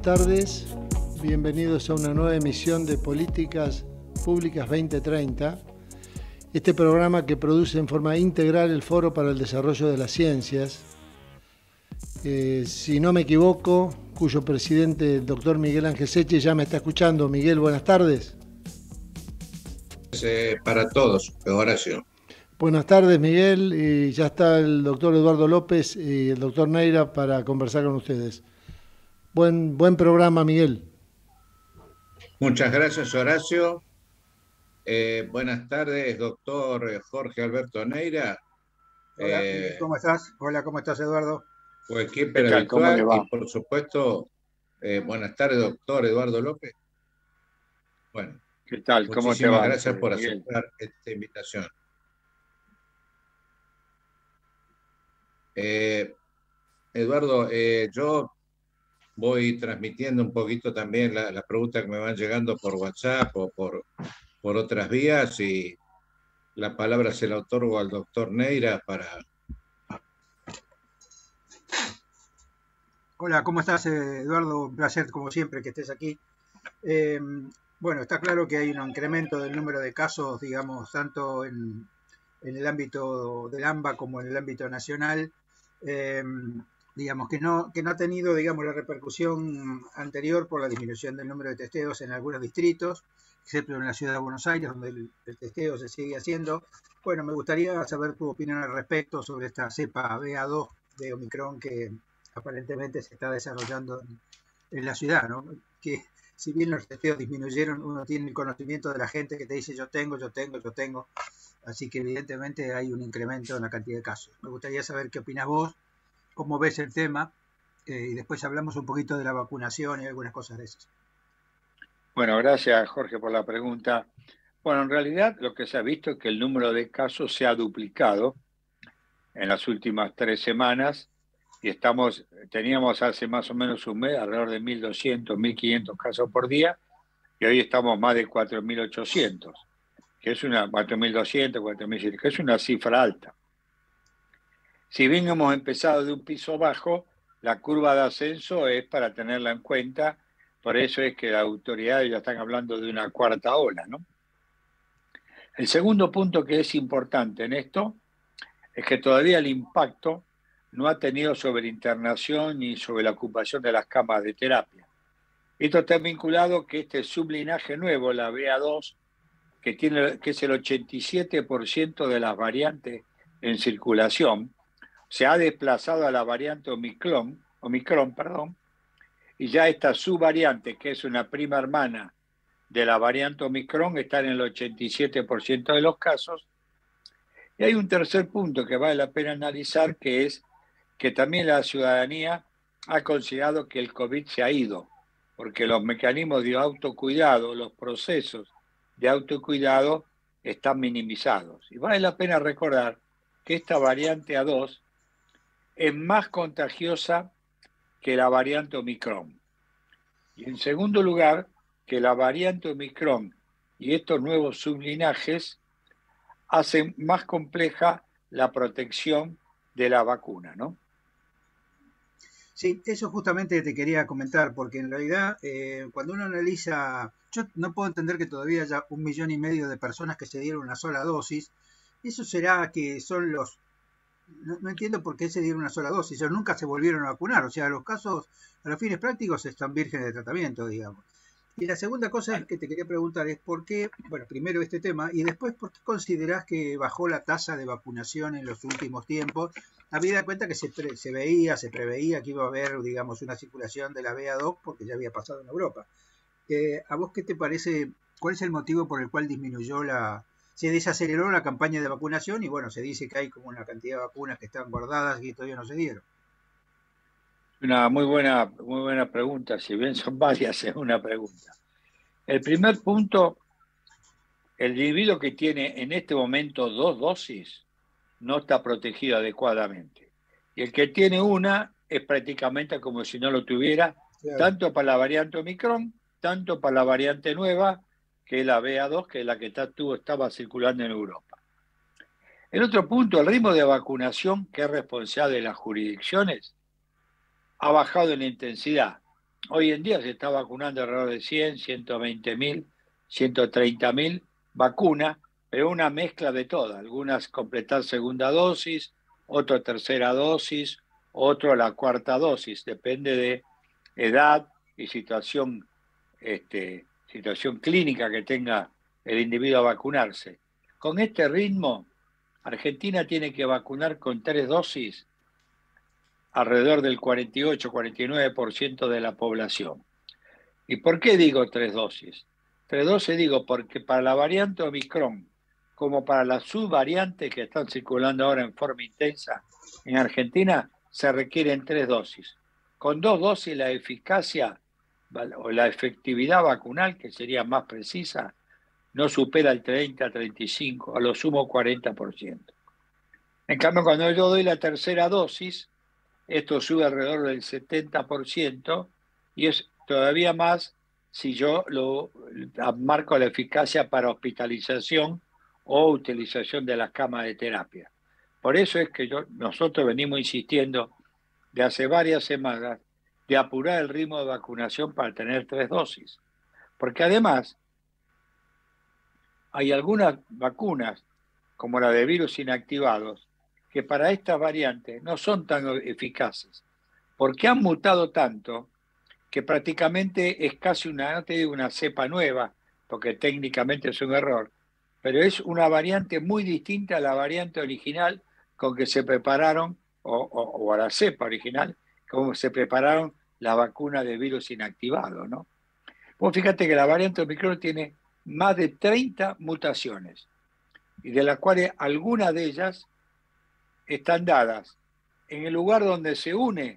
tardes, bienvenidos a una nueva emisión de Políticas Públicas 2030, este programa que produce en forma integral el Foro para el Desarrollo de las Ciencias, si no me equivoco, cuyo presidente, el doctor Miguel Ángel Seche, ya me está escuchando. Miguel, buenas tardes. Para todos, Horacio. Buenas tardes, Miguel, y ya está el doctor Eduardo López y el doctor Neira para conversar con ustedes. Buen programa, Miguel. Muchas gracias, Horacio. Buenas tardes, doctor Jorge Alberto Neira. Hola, Miguel, ¿cómo estás? Hola, ¿cómo estás, Eduardo? Coequiper habitual y, por supuesto, buenas tardes, doctor Eduardo López. Bueno, ¿qué tal? ¿Cómo te va? Muchísimas gracias por aceptar esta invitación. Eduardo, yo voy transmitiendo un poquito también las preguntas que me van llegando por WhatsApp o por otras vías, y la palabra se la otorgo al doctor Neira para... Hola, ¿cómo estás, Eduardo? Un placer, como siempre, que estés aquí. Bueno, está claro que hay un incremento del número de casos, digamos, tanto en el ámbito del AMBA como en el ámbito nacional. Digamos que no ha tenido, digamos, la repercusión anterior por la disminución del número de testeos en algunos distritos, excepto en la ciudad de Buenos Aires, donde el testeo se sigue haciendo. Bueno, me gustaría saber tu opinión al respecto sobre esta cepa BA2 de Omicron que aparentemente se está desarrollando en la ciudad, ¿no? Que si bien los testeos disminuyeron, uno tiene el conocimiento de la gente que te dice yo tengo, así que evidentemente hay un incremento en la cantidad de casos. Me gustaría saber qué opinas vos, cómo ves el tema, y después hablamos un poquito de la vacunación y algunas cosas de esas. Bueno, gracias, Jorge, por la pregunta. Bueno, en realidad lo que se ha visto es que el número de casos se ha duplicado en las últimas 3 semanas y teníamos hace más o menos un mes alrededor de 1.200, 1.500 casos por día y hoy estamos más de 4.800, que es 4.200, 4.700, que es una cifra alta. Si bien hemos empezado de un piso bajo, la curva de ascenso es para tenerla en cuenta, por eso es que las autoridades ya están hablando de una cuarta ola, ¿no? El segundo punto que es importante en esto es que todavía el impacto no ha tenido sobre la internación ni sobre la ocupación de las camas de terapia. Esto está vinculado que este sublinaje nuevo, la BA2, que es el 87% de las variantes en circulación, se ha desplazado a la variante Omicron, y ya esta subvariante, que es una prima hermana de la variante Omicron, está en el 87% de los casos. Y hay un tercer punto que vale la pena analizar, que es que también la ciudadanía ha considerado que el COVID se ha ido, porque los mecanismos de autocuidado, los procesos de autocuidado están minimizados. Y vale la pena recordar que esta variante A2 es más contagiosa que la variante Omicron. Y en segundo lugar, que la variante Omicron y estos nuevos sublinajes hacen más compleja la protección de la vacuna, ¿no? Sí, eso justamente te quería comentar, porque en realidad cuando uno analiza, yo no puedo entender que todavía haya 1,5 millones de personas que se dieron una sola dosis. Eso será que son los... No entiendo por qué se dieron una sola dosis, ellos nunca se volvieron a vacunar, o sea, los casos a los fines prácticos están vírgenes de tratamiento, digamos. Y la segunda cosa que te quería preguntar es por qué, bueno, primero este tema, y después por qué considerás que bajó la tasa de vacunación en los últimos tiempos, habida cuenta que se preveía que iba a haber, digamos, una circulación de la BA2 porque ya había pasado en Europa. ¿A vos qué te parece? ¿Cuál es el motivo por el cual se desaceleró la campaña de vacunación? Y bueno, se dice que hay como una cantidad de vacunas que están guardadas y todavía no se dieron. Una muy buena pregunta, si bien son varias, es una pregunta. El primer punto, el individuo que tiene en este momento 2 dosis no está protegido adecuadamente. Y el que tiene una es prácticamente como si no lo tuviera, claro, tanto para la variante Omicron, tanto para la variante nueva, que es la BA2, que es la que estaba circulando en Europa. El otro punto, el ritmo de vacunación, que es responsable de las jurisdicciones, ha bajado en intensidad. hoy en día se está vacunando alrededor de 100, 120.000, 130.000 vacunas, pero una mezcla de todas. Algunas completar segunda dosis, otro tercera dosis, otro la cuarta dosis. Depende de edad y situación clínica que tenga el individuo a vacunarse. Con este ritmo, Argentina tiene que vacunar con 3 dosis alrededor del 48-49% de la población. ¿Y por qué digo 3 dosis? 3 dosis digo porque para la variante Omicron, como para las subvariantes que están circulando ahora en forma intensa en Argentina, se requieren 3 dosis. Con 2 dosis la eficacia o la efectividad vacunal, que sería más precisa, no supera el 30, 35, a lo sumo 40%. En cambio, cuando yo doy la tercera dosis, esto sube alrededor del 70% y es todavía más si yo lo marco la eficacia para hospitalización o utilización de las camas de terapia. Por eso es que nosotros venimos insistiendo de hace varias semanas de apurar el ritmo de vacunación para tener 3 dosis. Porque además hay algunas vacunas, como la de virus inactivados, que para estas variantes no son tan eficaces, porque han mutado tanto que prácticamente es casi no te digo una cepa nueva, porque técnicamente es un error, pero es una variante muy distinta a la variante original con que se prepararon, o a la cepa original, como se prepararon la vacuna de virus inactivado, ¿no? Pues fíjate que la variante Omicron tiene más de 30 mutaciones, y de las cuales algunas de ellas están dadas en el lugar donde se une,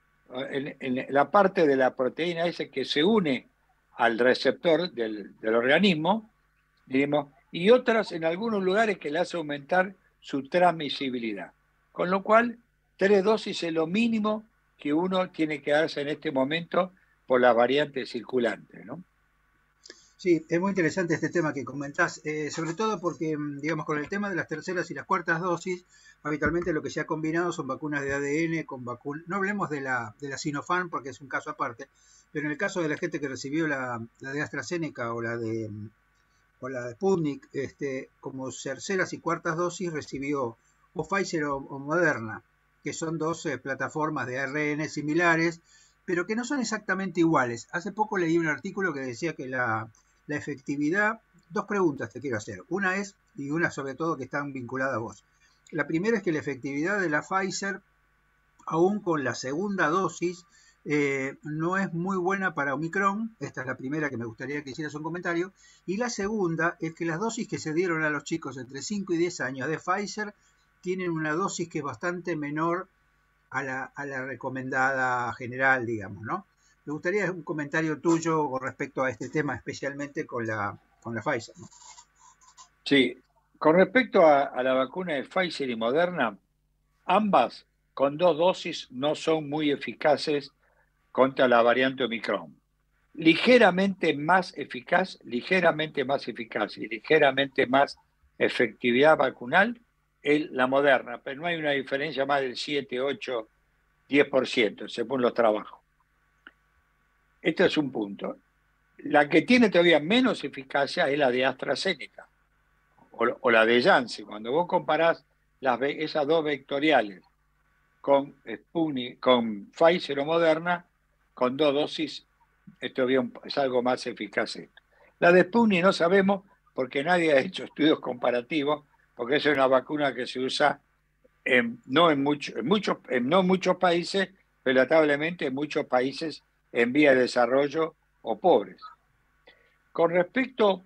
en la parte de la proteína esa que se une al receptor del organismo, digamos, y otras en algunos lugares que le hace aumentar su transmisibilidad. Con lo cual, 3 dosis es lo mínimo que uno tiene que darse en este momento por las variantes circulantes, ¿no? Sí, es muy interesante este tema que comentás, sobre todo porque, digamos, con el tema de las terceras y las cuartas dosis, habitualmente lo que se ha combinado son vacunas de ADN con vacunas, no hablemos de la Sinopharm porque es un caso aparte, pero en el caso de la gente que recibió la de AstraZeneca o la de Sputnik, como terceras y cuartas dosis recibió o Pfizer o Moderna, que son dos plataformas de ARN similares, pero que no son exactamente iguales. Hace poco leí un artículo que decía que la efectividad, dos preguntas te quiero hacer. Una es, y una sobre todo que están vinculadas a vos. La primera es que la efectividad de la Pfizer, aún con la segunda dosis, no es muy buena para Omicron. Esta es la primera que me gustaría que hicieras un comentario. Y la segunda es que las dosis que se dieron a los chicos entre 5 y 10 años de Pfizer tienen una dosis que es bastante menor a la recomendada general, digamos, ¿no? Me gustaría un comentario tuyo con respecto a este tema, especialmente con la Pfizer, ¿no? Sí, con respecto a la vacuna de Pfizer y Moderna, ambas con 2 dosis no son muy eficaces contra la variante Omicron. Ligeramente más eficaz y ligeramente más efectividad vacunal es la Moderna, pero no hay una diferencia más del 7, 8, 10%, según los trabajos. Este es un punto. La que tiene todavía menos eficacia es la de AstraZeneca o la de Janssen. Cuando vos comparás esas dos vectoriales con Sputnik, con Pfizer o Moderna, con 2 dosis, esto es algo más eficaz. La de Sputnik no sabemos porque nadie ha hecho estudios comparativos, porque es una vacuna que se usa no en muchos países, pero lamentablemente en muchos países en vía de desarrollo o pobres. Con respecto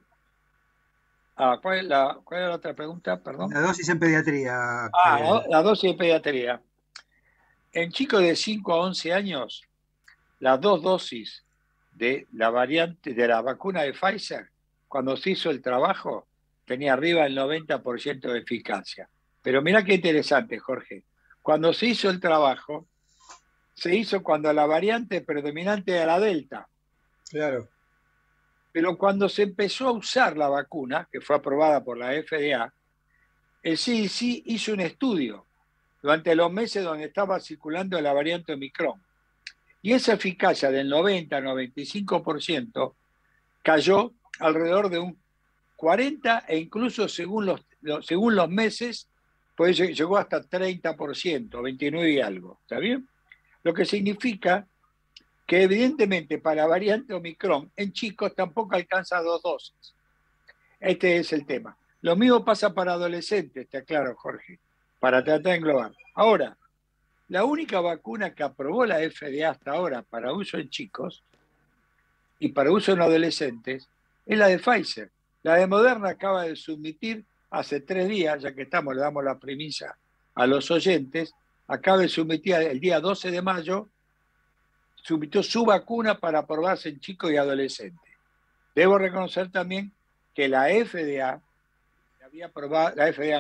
a ¿cuál es la otra pregunta? Perdón. La dosis en pediatría. La dosis de pediatría. En chicos de 5 a 11 años, las 2 dosis de la variante de la vacuna de Pfizer, cuando se hizo el trabajo, tenía arriba el 90% de eficacia. Pero mirá qué interesante, Jorge. Cuando se hizo el trabajo, se hizo cuando la variante predominante era la Delta. Claro. Pero cuando se empezó a usar la vacuna, que fue aprobada por la FDA, el CDC hizo un estudio durante los meses donde estaba circulando la variante Omicron. Y esa eficacia del 90-95% cayó alrededor de un 40% e incluso según los meses, pues llegó hasta 30%, 29 y algo. ¿Está bien? Lo que significa que evidentemente para la variante Omicron en chicos tampoco alcanza 2 dosis. Este es el tema. Lo mismo pasa para adolescentes, te aclaro, Jorge, para tratar de englobar. Ahora, la única vacuna que aprobó la FDA hasta ahora para uso en chicos y para uso en adolescentes es la de Pfizer. La de Moderna acaba de submitir hace 3 días, ya que le damos la primicia a los oyentes, acaba de submitir el día 12 de mayo, submitió su vacuna para aprobarse en chicos y adolescentes. Debo reconocer también que la FDA había aprobado,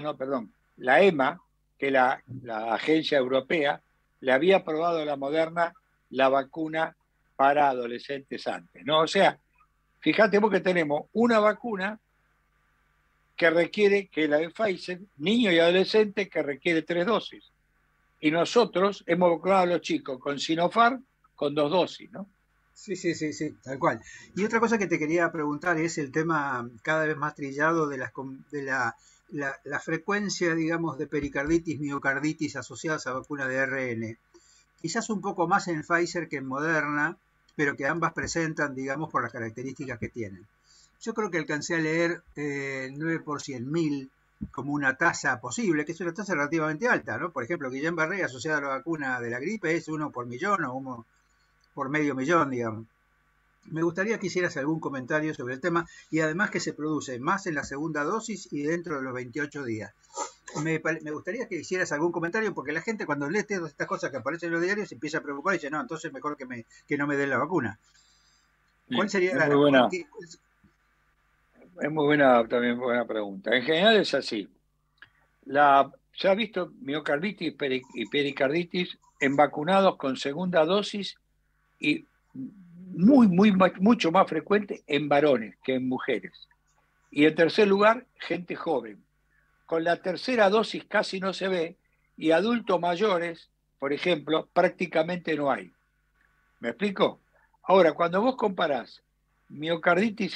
la EMA, que la agencia europea, le había aprobado a la Moderna la vacuna para adolescentes antes, ¿no? O sea, fíjate vos que tenemos una vacuna que requiere, que la de Pfizer, niños y adolescentes, que requiere 3 dosis. Y nosotros hemos vacunado a los chicos con Sinopharm con 2 dosis, ¿no? Sí, tal cual. Y otra cosa que te quería preguntar es el tema cada vez más trillado de la frecuencia, digamos, de pericarditis, miocarditis asociadas a vacunas de ARN. Quizás un poco más en Pfizer que en Moderna, pero que ambas presentan, digamos, por las características que tienen. Yo creo que alcancé a leer 9 por 100.000 como una tasa posible, que es una tasa relativamente alta, ¿no? Por ejemplo, Guillain-Barré asociada a la vacuna de la gripe es 1 por millón o 1 por medio millón, digamos. Me gustaría que hicieras algún comentario sobre el tema y además que se produce más en la segunda dosis y dentro de los 28 días. Me gustaría que hicieras algún comentario porque la gente cuando lee todas estas cosas que aparecen en los diarios se empieza a preocupar y dice, no, entonces mejor que no me den la vacuna. ¿Cuál sería es muy buena, también buena pregunta. En general es así. Se ha visto miocarditis y pericarditis en vacunados con segunda dosis y mucho más frecuente en varones que en mujeres. Y en tercer lugar, gente joven. Con la tercera dosis casi no se ve y adultos mayores, por ejemplo, prácticamente no hay. ¿Me explico? Ahora, cuando vos comparás miocarditis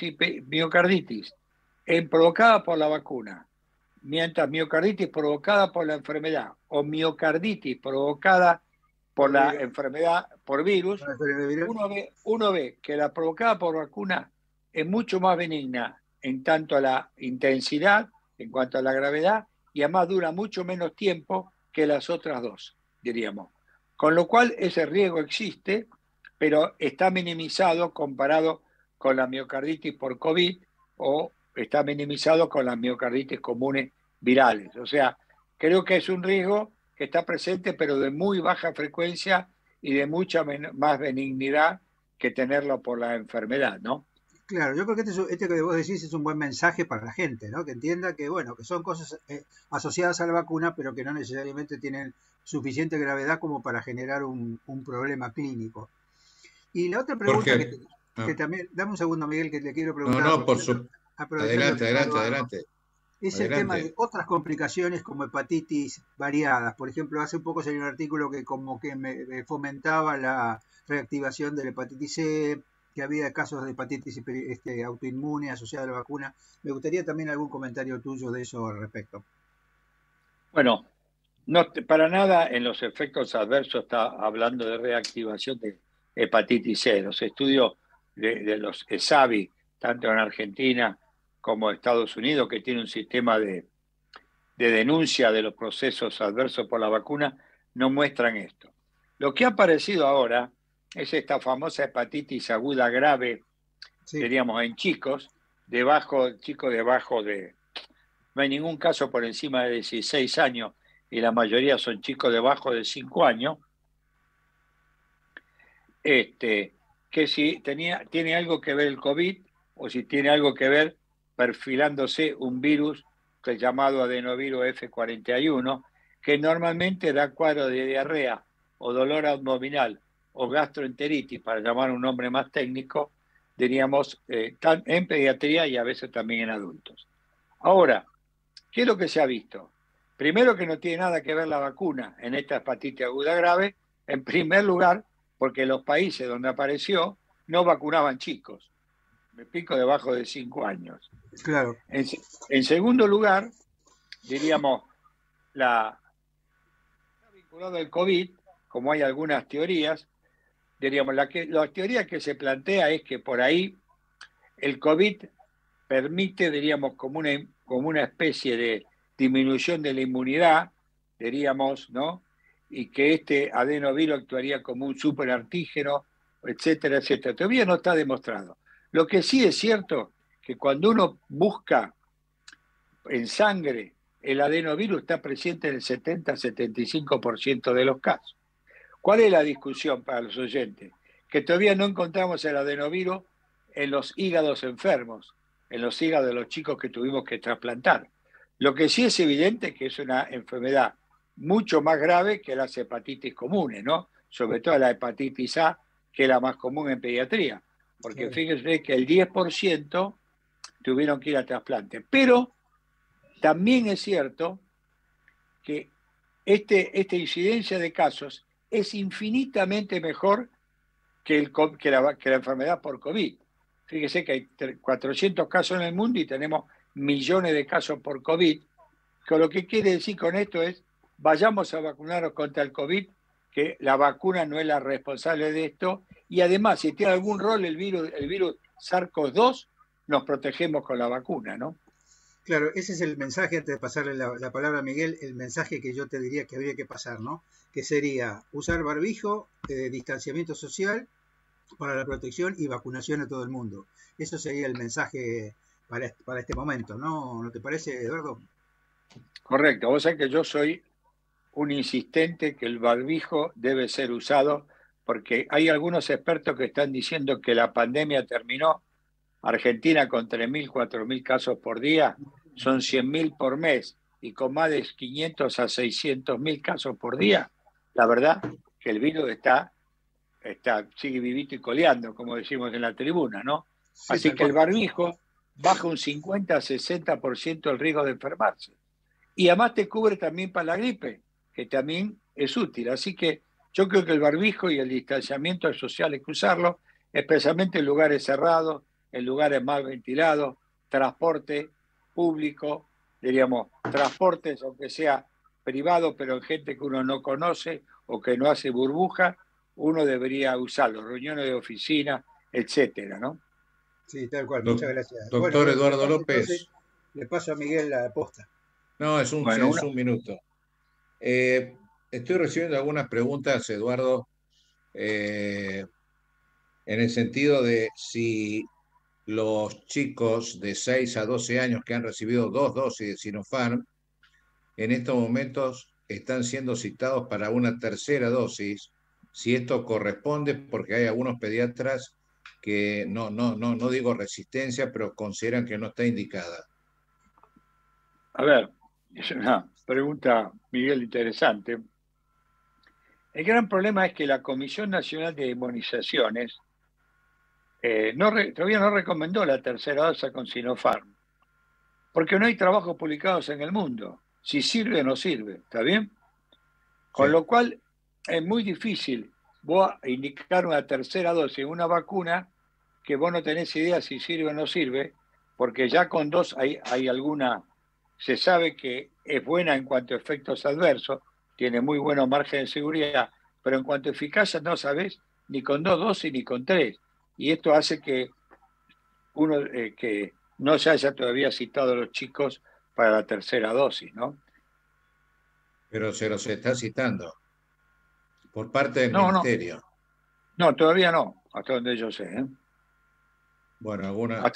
provocada por la vacuna, mientras miocarditis provocada por la enfermedad o miocarditis provocada por la enfermedad por virus, uno ve que la provocada por vacuna es mucho más benigna en tanto a la intensidad, en cuanto a la gravedad, y además dura mucho menos tiempo que las otras dos, diríamos. Con lo cual ese riesgo existe, pero está minimizado comparado con la miocarditis por COVID o está minimizado con las miocarditis comunes virales. O sea, creo que es un riesgo que está presente, pero de muy baja frecuencia y de mucha más benignidad que tenerlo por la enfermedad, ¿no? Claro, yo creo que este que vos decís es un buen mensaje para la gente, ¿no? Que entienda que, bueno, que son cosas asociadas a la vacuna, pero que no necesariamente tienen suficiente gravedad como para generar un problema clínico. Y la otra pregunta que también, dame un segundo, Miguel, que le quiero preguntar. Adelante. Es el tema de otras complicaciones como hepatitis variadas. Por ejemplo, hace un poco salió un artículo que como que me fomentaba la reactivación de la hepatitis C, que había casos de hepatitis autoinmune asociada a la vacuna. Me gustaría también algún comentario tuyo de eso al respecto. Bueno, no, para nada en los efectos adversos está hablando de reactivación de hepatitis C. Los estudios de los ESAVI, tanto en Argentina como en Estados Unidos, que tiene un sistema de denuncia de los procesos adversos por la vacuna, no muestran esto. Lo que ha aparecido ahora es esta famosa hepatitis aguda grave, diríamos, en chicos debajo de... No hay ningún caso por encima de 16 años y la mayoría son chicos debajo de 5 años, que si tiene algo que ver el COVID o si tiene algo que ver perfilándose un virus que es llamado adenovirus F41, que normalmente da cuadro de diarrea o dolor abdominal o gastroenteritis, para llamar un nombre más técnico, diríamos, en pediatría y a veces también en adultos. Ahora, ¿qué es lo que se ha visto? Primero, que no tiene nada que ver la vacuna en esta hepatitis aguda grave, en primer lugar, porque los países donde apareció no vacunaban chicos, me explico, debajo de 5 años. Claro. En segundo lugar, diríamos, está vinculado al COVID, como hay algunas teorías, diríamos, la teoría que se plantea es que por ahí el COVID permite, diríamos, como una especie de disminución de la inmunidad, diríamos, ¿no? Y que este adenovirus actuaría como un superantígeno, etcétera, etcétera. Todavía no está demostrado. Lo que sí es cierto que cuando uno busca en sangre, el adenovirus está presente en el 70-75% de los casos. ¿Cuál es la discusión para los oyentes? Que todavía no encontramos el adenovirus en los hígados enfermos, en los hígados de los chicos que tuvimos que trasplantar. Lo que sí es evidente es que es una enfermedad mucho más grave que las hepatitis comunes, ¿no? Sobre todo la hepatitis A, que es la más común en pediatría, porque fíjense que el 10% tuvieron que ir a trasplante. Pero también es cierto que esta incidencia de casos es infinitamente mejor que la enfermedad por COVID. Fíjese que hay 400 casos en el mundo y tenemos millones de casos por COVID. Con lo que quiere decir con esto es, vayamos a vacunarnos contra el COVID, que la vacuna no es la responsable de esto. Y además, si tiene algún rol el virus SARS-CoV-2, nos protegemos con la vacuna, ¿no? Claro, ese es el mensaje, antes de pasarle la palabra a Miguel, el mensaje que yo te diría que habría que pasar, ¿no? Que sería usar barbijo, distanciamiento social para la protección y vacunación a todo el mundo. Eso sería el mensaje para este momento, ¿no? ¿No te parece, Eduardo? Correcto. Vos sabés que yo soy un insistente que el barbijo debe ser usado porque hay algunos expertos que están diciendo que la pandemia terminó. Argentina con 3.000, 4.000 casos por día, son 100.000 por mes, y con más de 500 a 600.000 casos por día, la verdad que el virus sigue vivito y coleando, como decimos en la tribuna, ¿no? Sí, Así que el barbijo baja un 50 a 60% el riesgo de enfermarse. Y además te cubre también para la gripe, que también es útil. Así que yo creo que el barbijo y el distanciamiento social hay que usarlo, especialmente en lugares cerrados, en lugares mal ventilados, transporte público, diríamos, transportes, aunque sea privado, pero en gente que uno no conoce o que no hace burbuja, uno debería usarlo, reuniones de oficina, etcétera, ¿no? Sí, tal cual, muchas gracias. Doctor Eduardo López. Entonces, le paso a Miguel la posta. No, es un minuto. Estoy recibiendo algunas preguntas, Eduardo, en el sentido de si los chicos de 6 a 12 años que han recibido 2 dosis de Sinopharm, en estos momentos están siendo citados para una tercera dosis, si esto corresponde, porque hay algunos pediatras que no digo resistencia, pero consideran que no está indicada. A ver, es una pregunta, Miguel, interesante. El gran problema es que la Comisión Nacional de Inmunizaciones todavía no recomendó la tercera dosis con Sinopharm, porque no hay trabajos publicados en el mundo, si sirve o no sirve, ¿está bien? Con lo cual es muy difícil vos indicar una tercera dosis en una vacuna que vos no tenés idea si sirve o no sirve, porque ya con dos hay alguna, se sabe que es buena en cuanto a efectos adversos, tiene muy buenos márgenes de seguridad, pero en cuanto a eficacia no sabés ni con 2 dosis ni con 3. Y esto hace que que no se haya todavía citado a los chicos para la tercera dosis, ¿no? Pero se los está citando por parte del Ministerio. No, todavía no, hasta donde yo sé. Bueno,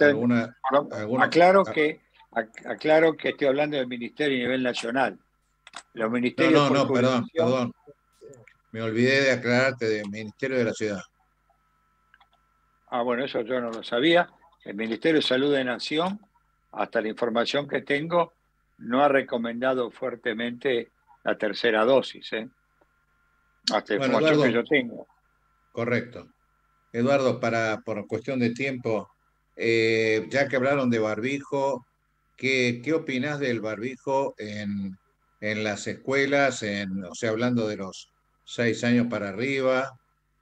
aclaro que estoy hablando del Ministerio a nivel nacional. Los ministerios perdón. Me olvidé de aclararte del Ministerio de la Ciudad. Ah, bueno, eso yo no lo sabía. El Ministerio de Salud de Nación, hasta la información que tengo, no ha recomendado fuertemente la tercera dosis, hasta la información Eduardo, que yo tengo. Correcto. Eduardo, por cuestión de tiempo, ya que hablaron de barbijo, ¿qué opinás del barbijo en las escuelas, o sea, hablando de los 6 años para arriba?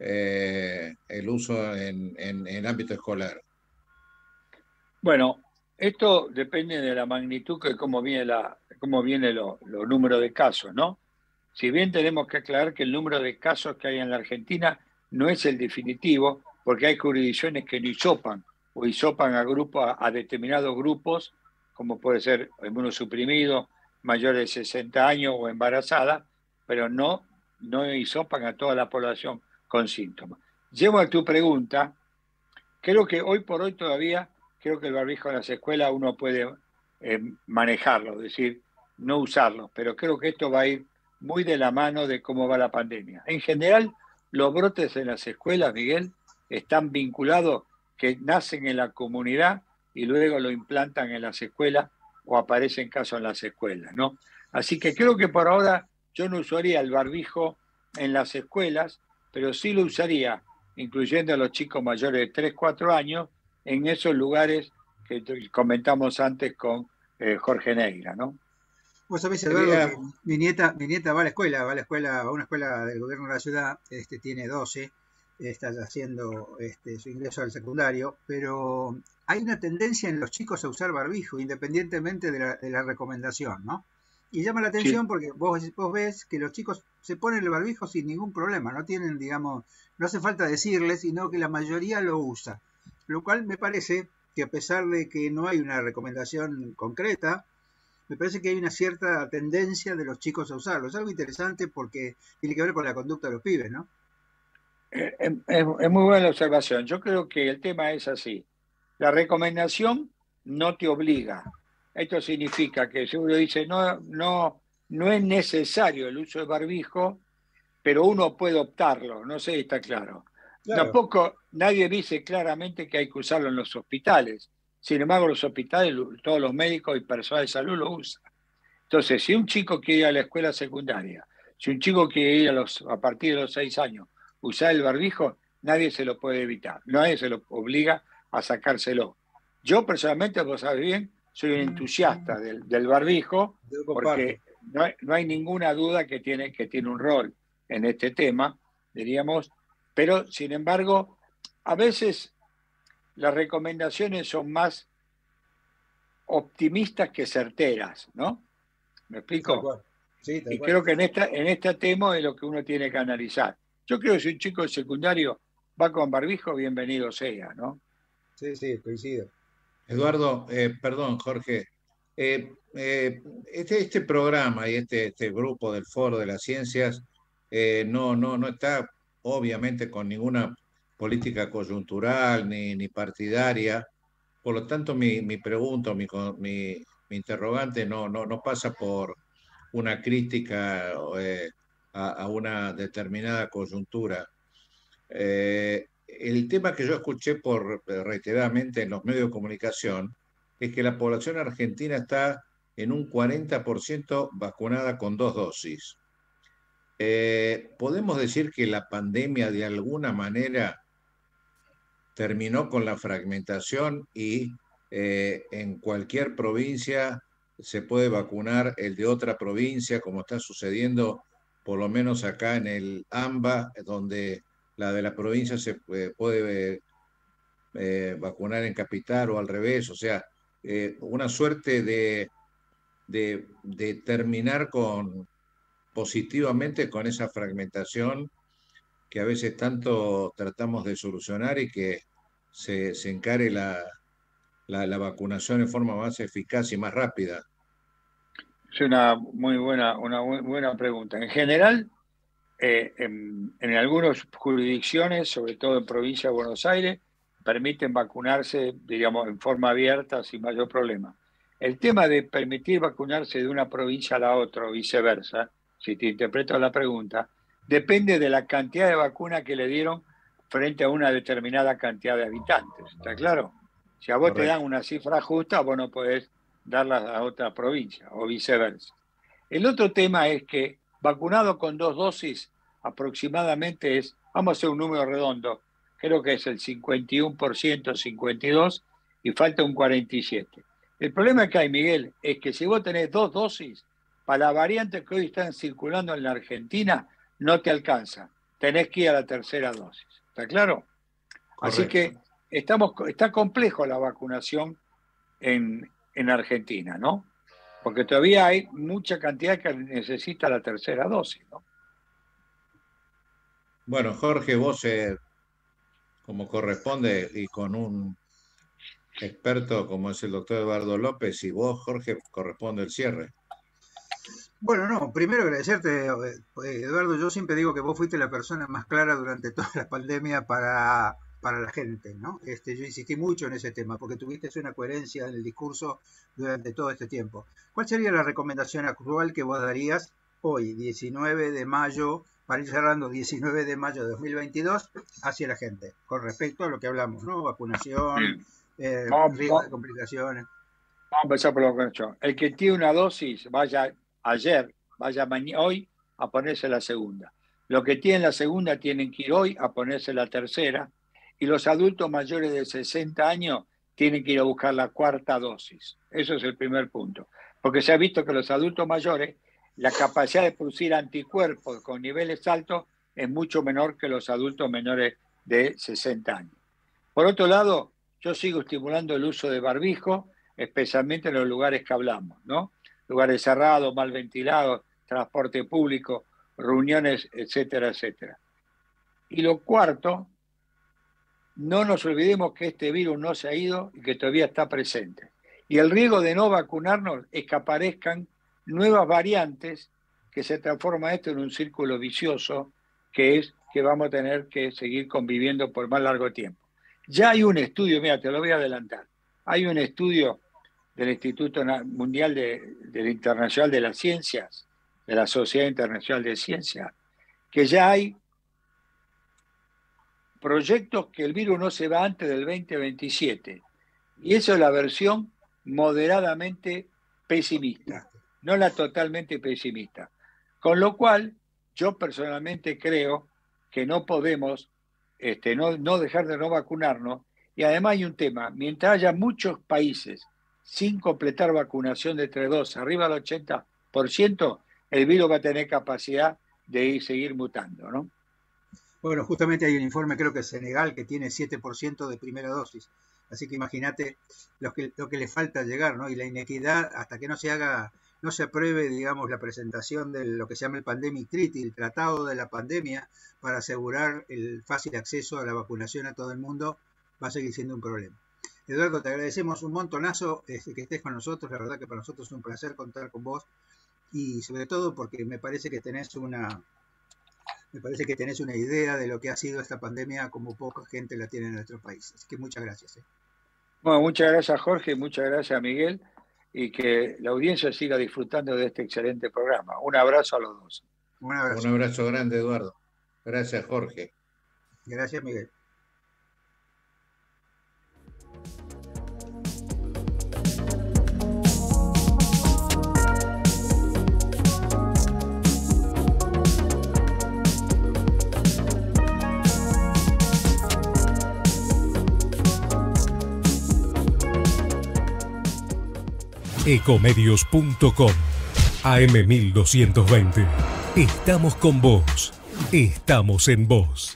el uso en el ámbito escolar? Bueno, esto depende de la magnitud que cómo viene los números de casos, ¿no? Si bien tenemos que aclarar que el número de casos que hay en la Argentina no es el definitivo, porque hay jurisdicciones que no hisopan o hisopan a determinados grupos, como puede ser inmunosuprimido, mayor de 60 años o embarazada, pero no hisopan a toda la población con síntomas. Llevo a tu pregunta, creo que hoy por hoy todavía, creo que el barbijo en las escuelas uno puede manejarlo, es decir, no usarlo, pero creo que esto va a ir muy de la mano de cómo va la pandemia. En general, los brotes en las escuelas, Miguel, están vinculados que nacen en la comunidad y luego lo implantan en las escuelas o aparecen casos en las escuelas, ¿no? Así que creo que por ahora yo no usaría el barbijo en las escuelas, pero sí lo usaría, incluyendo a los chicos mayores de 3, 4 años, en esos lugares que comentamos antes con Jorge Neira, ¿no? Vos sabés, Eduardo, que mi nieta va a una escuela del gobierno de la ciudad, tiene 12, está haciendo su ingreso al secundario, pero hay una tendencia en los chicos a usar barbijo, independientemente de la recomendación, ¿no? Y llama la atención porque vos ves que los chicos se ponen el barbijo sin ningún problema, no tienen, digamos, no hace falta decirles, sino que la mayoría lo usa. Lo cual me parece que a pesar de que no hay una recomendación concreta, me parece que hay una cierta tendencia de los chicos a usarlo. Es algo interesante porque tiene que ver con la conducta de los pibes, ¿no? Es muy buena la observación. Yo creo que el tema es así. La recomendación no te obliga. Esto significa que si uno dice no es necesario el uso de barbijo, pero uno puede optarlo. No sé si está claro. Claro. Tampoco nadie dice claramente que hay que usarlo en los hospitales. Sin embargo, los hospitales, todos los médicos y personal de salud lo usan. Entonces, si un chico quiere ir a la escuela secundaria, si un chico quiere ir a partir de los 6 años, usar el barbijo, nadie se lo puede evitar. Nadie se lo obliga a sacárselo. Yo personalmente, vos sabés bien, soy un entusiasta del barbijo, porque no hay ninguna duda que tiene un rol en este tema, diríamos, pero sin embargo, a veces las recomendaciones son más optimistas que certeras, ¿no? ¿Me explico? Sí, y creo que en este tema es lo que uno tiene que analizar. Yo creo que si un chico de secundario va con barbijo, bienvenido sea, ¿no? Sí, coincido. Eduardo, perdón, Jorge. Este programa y este grupo del Foro de las Ciencias no está obviamente con ninguna política coyuntural ni partidaria. Por lo tanto, mi pregunta, mi interrogante no pasa por una crítica a una determinada coyuntura. El tema que yo escuché reiteradamente en los medios de comunicación es que la población argentina está en un 40% vacunada con 2 dosis. ¿Podemos decir que la pandemia de alguna manera terminó con la fragmentación y en cualquier provincia se puede vacunar el de otra provincia, como está sucediendo por lo menos acá en el AMBA, donde la de la provincia se puede vacunar en capital o al revés? O sea, una suerte de terminar positivamente con esa fragmentación que a veces tanto tratamos de solucionar y que se encare la vacunación en forma más eficaz y más rápida. Es una muy buena pregunta. En general, en algunas jurisdicciones, sobre todo en provincia de Buenos Aires, permiten vacunarse, digamos, en forma abierta sin mayor problema. El tema de permitir vacunarse de una provincia a la otra o viceversa, si te interpreto la pregunta, depende de la cantidad de vacuna que le dieron frente a una determinada cantidad de habitantes. ¿Está claro? Si a vos te dan una cifra justa, vos no podés darla a otra provincia o viceversa. El otro tema es que vacunado con 2 dosis aproximadamente es, vamos a hacer un número redondo, creo que es el 51%, 52%, y falta un 47%. El problema que hay, Miguel, es que si vos tenés 2 dosis, para las variantes que hoy están circulando en la Argentina, no te alcanza. tenés que ir a la tercera dosis. ¿Está claro? Correcto. Así que está complejo la vacunación en Argentina, ¿no? Porque todavía hay mucha cantidad que necesita la tercera dosis, ¿no? Bueno, Jorge, vos, como corresponde, y con un experto como es el doctor Eduardo López, y vos, Jorge, corresponde el cierre. Bueno, no, primero agradecerte, Eduardo. Yo siempre digo que vos fuiste la persona más clara durante toda la pandemia para la gente, ¿no? Yo insistí mucho en ese tema porque tuviste una coherencia en el discurso durante todo este tiempo. ¿Cuál sería la recomendación actual que vos darías hoy, 19 de mayo, para ir cerrando 19 de mayo de 2022, hacia la gente, con respecto a lo que hablamos, ¿no? Vacunación, riesgo de complicaciones. Vamos a empezar por la vacunación. El que tiene una dosis, vaya ayer, vaya hoy a ponerse la segunda. Los que tienen la segunda tienen que ir hoy a ponerse la tercera. Y los adultos mayores de 60 años tienen que ir a buscar la cuarta dosis. Eso es el primer punto. Porque se ha visto que los adultos mayores, la capacidad de producir anticuerpos con niveles altos es mucho menor que los adultos menores de 60 años. Por otro lado, yo sigo estimulando el uso de barbijo, especialmente en los lugares que hablamos, ¿no? Lugares cerrados, mal ventilados, transporte público, reuniones, etcétera, etcétera. Y lo cuarto, no nos olvidemos que este virus no se ha ido y que todavía está presente. Y el riesgo de no vacunarnos es que aparezcan nuevas variantes que se transforma esto en un círculo vicioso, que es que vamos a tener que seguir conviviendo por más largo tiempo. Ya hay un estudio, mira, te lo voy a adelantar, hay un estudio del Instituto Mundial del Internacional de las Ciencias, de la Sociedad Internacional de Ciencias, que ya hay proyectos que el virus no se va antes del 2027. Y eso es la versión moderadamente pesimista, no la totalmente pesimista. Con lo cual, yo personalmente creo que no podemos no dejar de no vacunarnos. Y además hay un tema, mientras haya muchos países sin completar vacunación de 3 dosis, arriba del 80%, el virus va a tener capacidad de seguir mutando, ¿no? Bueno, justamente hay un informe, creo que es Senegal, que tiene 7% de primera dosis. Así que imagínate lo que le falta llegar, ¿no? Y la inequidad, hasta que no se apruebe, digamos, la presentación de lo que se llama el Pandemic Treaty, el tratado de la pandemia, para asegurar el fácil acceso a la vacunación a todo el mundo, va a seguir siendo un problema. Eduardo, te agradecemos un montonazo que estés con nosotros. La verdad que para nosotros es un placer contar con vos, y sobre todo porque me parece que tenés una idea de lo que ha sido esta pandemia como poca gente la tiene en nuestro país. Así que muchas gracias. Bueno, muchas gracias, Jorge, muchas gracias, Miguel, y que la audiencia siga disfrutando de este excelente programa. Un abrazo a los dos. Un abrazo. Un abrazo grande, Eduardo. Gracias, Jorge. Gracias, Miguel. Ecomedios.com AM1220. Estamos con vos. Estamos en vos.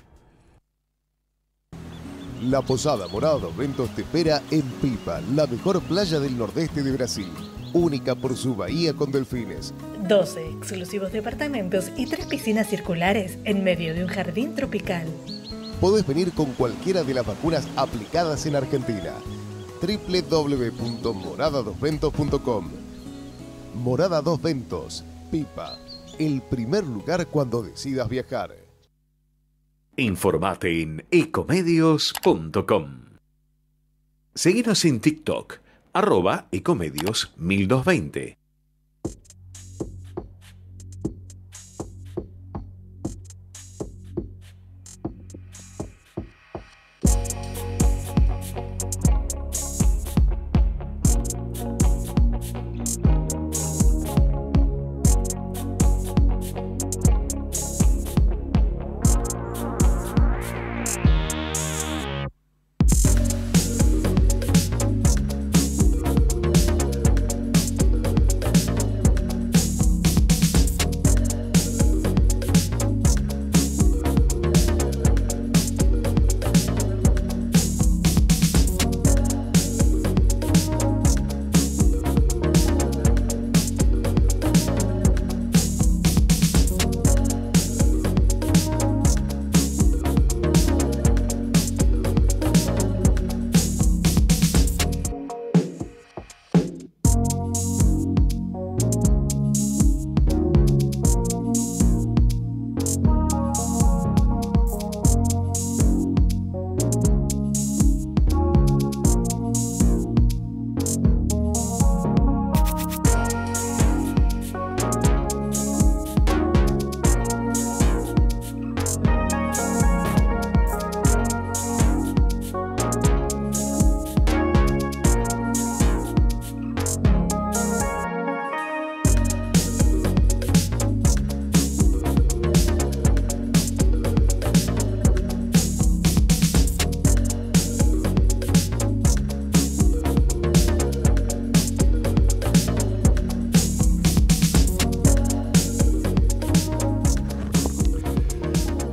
La Posada Morada dos Ventos te espera en Pipa, la mejor playa del nordeste de Brasil. Única por su bahía con delfines. 12 exclusivos departamentos y 3 piscinas circulares en medio de un jardín tropical. Podés venir con cualquiera de las vacunas aplicadas en Argentina. www.moradadosventos.com. Morada Dos Ventos, Pipa, el primer lugar cuando decidas viajar. Informate en ecomedios.com. Seguinos en TikTok, @ecomedios1220.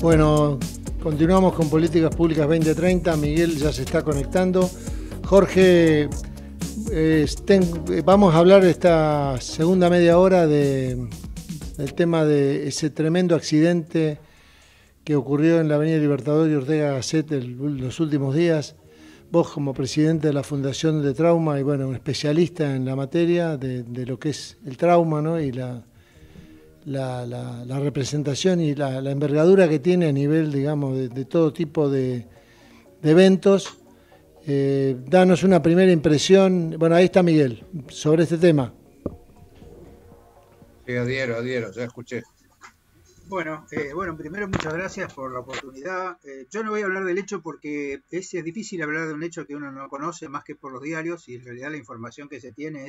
Bueno, continuamos con Políticas Públicas 2030. Miguel ya se está conectando. Jorge, vamos a hablar esta segunda media hora del tema de ese tremendo accidente que ocurrió en la Avenida Libertador y Ortega Gasset los últimos días. Vos, como presidente de la Fundación de Trauma y bueno, un especialista en la materia de lo que es el trauma, ¿no? Y la representación y la envergadura que tiene a nivel, digamos, de todo tipo de eventos. Danos una primera impresión. Bueno, ahí está Miguel, sobre este tema. Sí, adhiero, ya escuché. Bueno, primero muchas gracias por la oportunidad. Yo no voy a hablar del hecho porque es difícil hablar de un hecho que uno no conoce más que por los diarios, y en realidad la información que se tiene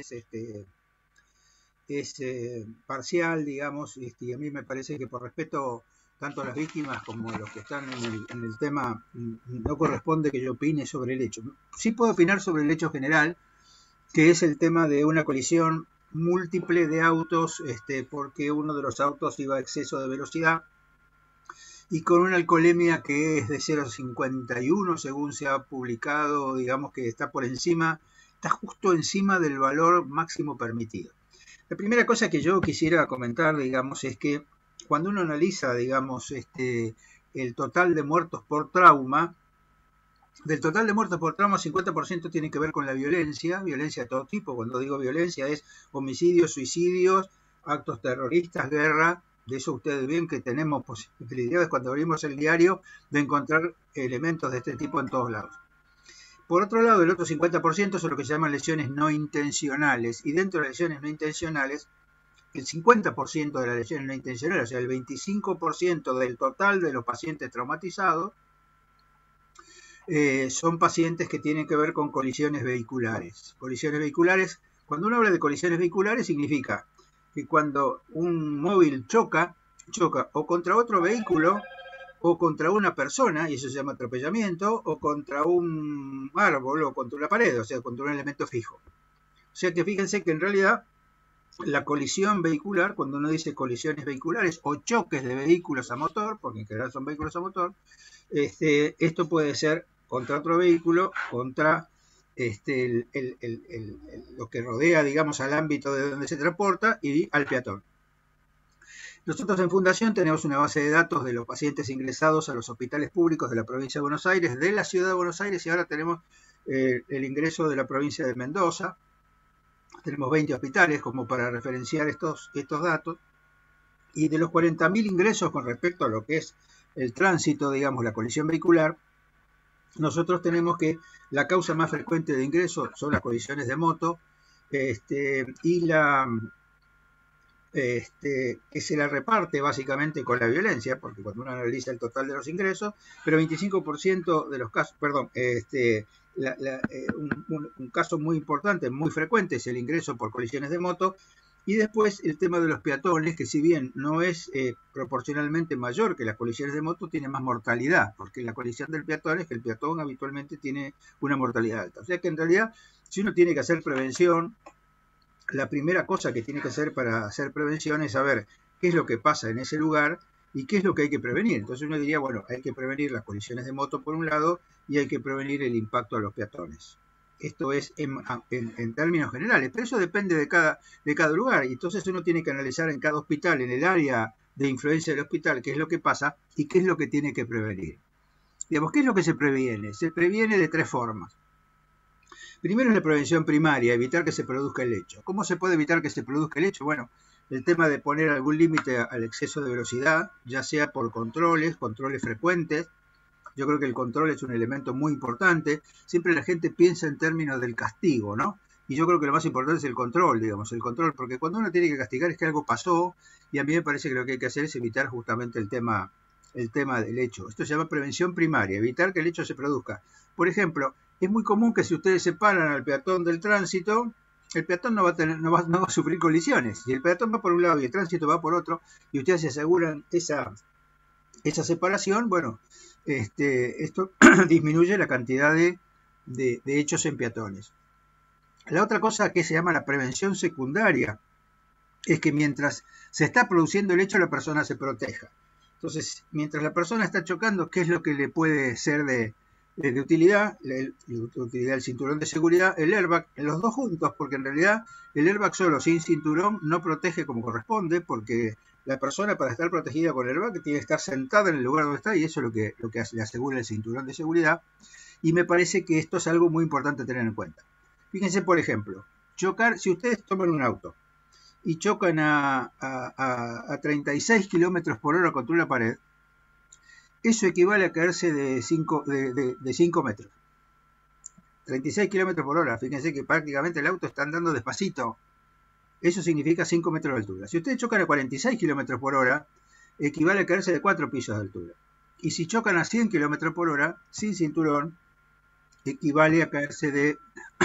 es parcial, digamos, y a mí me parece que por respeto tanto a las víctimas como a los que están en el tema, no corresponde que yo opine sobre el hecho. Sí puedo opinar sobre el hecho general, que es el tema de una colisión múltiple de autos, porque uno de los autos iba a exceso de velocidad y con una alcoholemia que es de 0,51 según se ha publicado, digamos que está justo encima del valor máximo permitido. La primera cosa que yo quisiera comentar, digamos, es que cuando uno analiza, digamos, el total de muertos por trauma, del total de muertos por trauma, 50% tiene que ver con la violencia de todo tipo. Cuando digo violencia es homicidios, suicidios, actos terroristas, guerra. De eso ustedes ven que tenemos posibilidades cuando abrimos el diario de encontrar elementos de este tipo en todos lados. Por otro lado, el otro 50% son lo que se llaman lesiones no intencionales. Y dentro de las lesiones no intencionales, el 50% de las lesiones no intencionales, o sea, el 25% del total de los pacientes traumatizados, son pacientes que tienen que ver con colisiones vehiculares. Colisiones vehiculares, cuando uno habla de colisiones vehiculares, significa que cuando un móvil choca o contra otro vehículo o contra una persona, y eso se llama atropellamiento, o contra un árbol o contra una pared, o sea, contra un elemento fijo. O sea que fíjense que en realidad la colisión vehicular, cuando uno dice colisiones vehiculares o choques de vehículos a motor, porque en general son vehículos a motor, esto puede ser contra otro vehículo, contra lo que rodea, digamos, al ámbito de donde se transporta y al peatón. Nosotros en Fundación tenemos una base de datos de los pacientes ingresados a los hospitales públicos de la provincia de Buenos Aires, de la ciudad de Buenos Aires, y ahora tenemos el ingreso de la provincia de Mendoza. Tenemos 20 hospitales como para referenciar estos datos, y de los 40.000 ingresos con respecto a lo que es el tránsito, digamos, la colisión vehicular, nosotros tenemos que la causa más frecuente de ingreso son las colisiones de moto, y que se la reparte básicamente con la violencia, porque cuando uno analiza el total de los ingresos, pero 25% de los casos, un caso muy importante, muy frecuente, es el ingreso por colisiones de moto. Y después el tema de los peatones, que si bien no es proporcionalmente mayor que las colisiones de moto, tiene más mortalidad, porque la colisión del peatón es que el peatón habitualmente tiene una mortalidad alta. O sea que en realidad, si uno tiene que hacer prevención, la primera cosa que tiene que hacer para hacer prevención es saber qué es lo que pasa en ese lugar y qué es lo que hay que prevenir. Entonces uno diría, bueno, hay que prevenir las colisiones de moto por un lado y hay que prevenir el impacto a los peatones. Esto es en términos generales, pero eso depende de cada lugar. Y entonces uno tiene que analizar en cada hospital, en el área de influencia del hospital, qué es lo que pasa y qué es lo que tiene que prevenir. Digamos, ¿qué es lo que se previene? Se previene de 3 formas. Primero es la prevención primaria, evitar que se produzca el hecho. ¿Cómo se puede evitar que se produzca el hecho? Bueno, el tema de poner algún límite al exceso de velocidad, ya sea por controles frecuentes. Yo creo que el control es un elemento muy importante. Siempre la gente piensa en términos del castigo, ¿no? Y yo creo que lo más importante es el control, digamos, el control, porque cuando uno tiene que castigar es que algo pasó, y a mí me parece que lo que hay que hacer es evitar justamente el tema del hecho. Esto se llama prevención primaria, evitar que el hecho se produzca. Por ejemplo, es muy común que si ustedes separan al peatón del tránsito, el peatón no va a sufrir colisiones. Si el peatón va por un lado y el tránsito va por otro, y ustedes se aseguran esa separación, bueno, esto disminuye la cantidad de hechos en peatones. La otra cosa que se llama la prevención secundaria es que mientras se está produciendo el hecho, la persona se proteja. Entonces, mientras la persona está chocando, ¿qué es lo que le puede ser de utilidad? Utilidad del cinturón de seguridad, el airbag, los dos juntos, porque en realidad el airbag solo, sin cinturón, no protege como corresponde, porque la persona, para estar protegida con el airbag, tiene que estar sentada en el lugar donde está, y eso es lo que le asegura el cinturón de seguridad. Y me parece que esto es algo muy importante tener en cuenta. Fíjense, por ejemplo, chocar, si ustedes toman un auto y chocan a 36 kilómetros por hora contra una pared, eso equivale a caerse de 5 metros. 36 kilómetros por hora, fíjense que prácticamente el auto está andando despacito. Eso significa 5 metros de altura. Si ustedes chocan a 46 kilómetros por hora, equivale a caerse de 4 pisos de altura. Y si chocan a 100 kilómetros por hora, sin cinturón, equivale a caerse de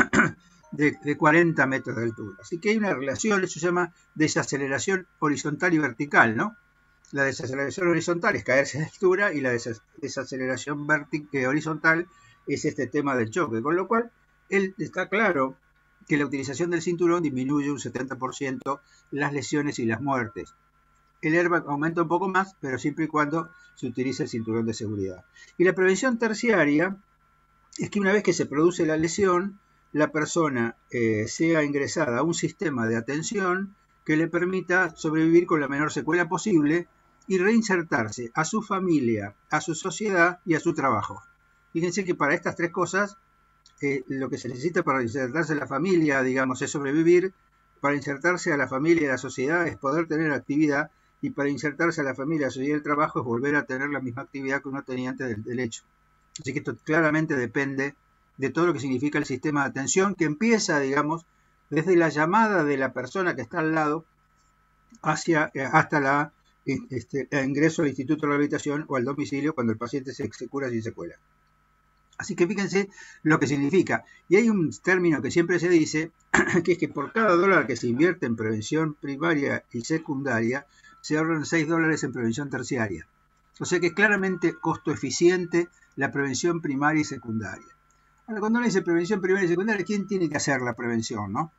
40 metros de altura. Así que hay una relación, eso se llama desaceleración horizontal y vertical, ¿no? La desaceleración horizontal es caerse de altura y la desaceleración horizontal es este tema del choque. Con lo cual, está claro que la utilización del cinturón disminuye un 70% las lesiones y las muertes. El airbag aumenta un poco más, pero siempre y cuando se utilice el cinturón de seguridad. Y la prevención terciaria es que una vez que se produce la lesión, la persona sea ingresada a un sistema de atención que le permita sobrevivir con la menor secuela posible y reinsertarse a su familia, a su sociedad y a su trabajo. Fíjense que para estas tres cosas, lo que se necesita para insertarse a la familia, digamos, es sobrevivir. Para insertarse a la familia y a la sociedad es poder tener actividad, y para insertarse a la familia, a la sociedad y el trabajo es volver a tener la misma actividad que uno tenía antes del hecho. Así que esto claramente depende de todo lo que significa el sistema de atención, que empieza, digamos, desde la llamada de la persona que está al lado hasta el ingreso al instituto de rehabilitación o al domicilio cuando el paciente se cura sin secuela. Así que fíjense lo que significa. Y hay un término que siempre se dice, que es que por cada dólar que se invierte en prevención primaria y secundaria, se ahorran $6 en prevención terciaria. O sea que es claramente costo eficiente la prevención primaria y secundaria. Ahora, cuando uno dice prevención primaria y secundaria, ¿quién tiene que hacer la prevención, no?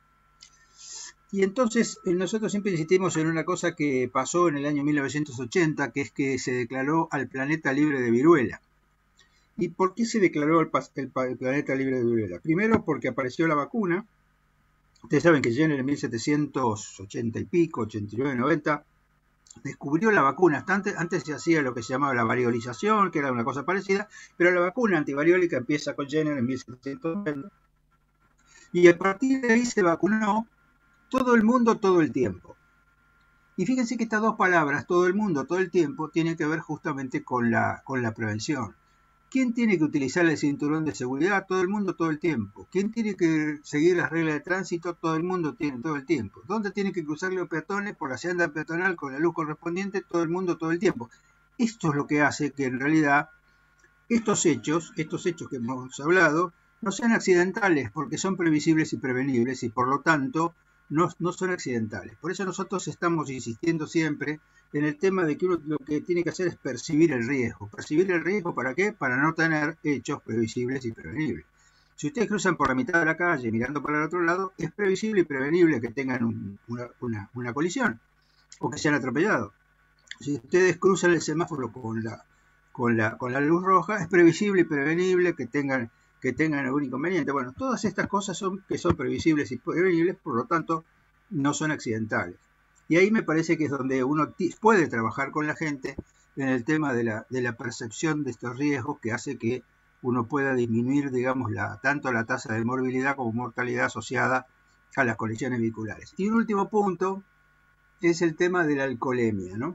Y entonces nosotros siempre insistimos en una cosa que pasó en el año 1980, que es que se declaró al planeta libre de viruela. ¿Y por qué se declaró el planeta libre de viruela? Primero porque apareció la vacuna. Ustedes saben que Jenner en 1780 y pico, 89, 90, descubrió la vacuna. Antes se hacía lo que se llamaba la variolización, que era una cosa parecida, pero la vacuna antivariólica empieza con Jenner en 1790. Y a partir de ahí se vacunó todo el mundo todo el tiempo. Y fíjense que estas dos palabras, todo el mundo todo el tiempo, tienen que ver justamente con la prevención. ¿Quién tiene que utilizar el cinturón de seguridad? Todo el mundo todo el tiempo. ¿Quién tiene que seguir las reglas de tránsito? Todo el mundo tiene todo el tiempo. ¿Dónde tienen que cruzar los peatones? Por la senda peatonal con la luz correspondiente, todo el mundo todo el tiempo. Esto es lo que hace que en realidad estos hechos que hemos hablado no sean accidentales, porque son previsibles y prevenibles y por lo tanto no son accidentales. Por eso nosotros estamos insistiendo siempre en el tema de que uno lo que tiene que hacer es percibir el riesgo. ¿Percibir el riesgo para qué? Para no tener hechos previsibles y prevenibles. Si ustedes cruzan por la mitad de la calle mirando para el otro lado, es previsible y prevenible que tengan una colisión o que sean atropellados. Si ustedes cruzan el semáforo con la luz roja, es previsible y prevenible que tengan algún inconveniente. Bueno, todas estas cosas son previsibles y prevenibles, por lo tanto, no son accidentales. Y ahí me parece que es donde uno puede trabajar con la gente en el tema de la percepción de estos riesgos, que hace que uno pueda disminuir, digamos, tanto la tasa de morbilidad como mortalidad asociada a las colisiones vehiculares. Y un último punto es el tema de la alcoholemia, ¿no?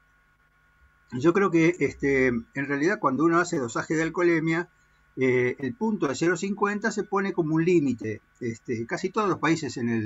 Yo creo que en realidad cuando uno hace dosaje de alcoholemia, el punto de 0,50 se pone como un límite. Casi todos los países en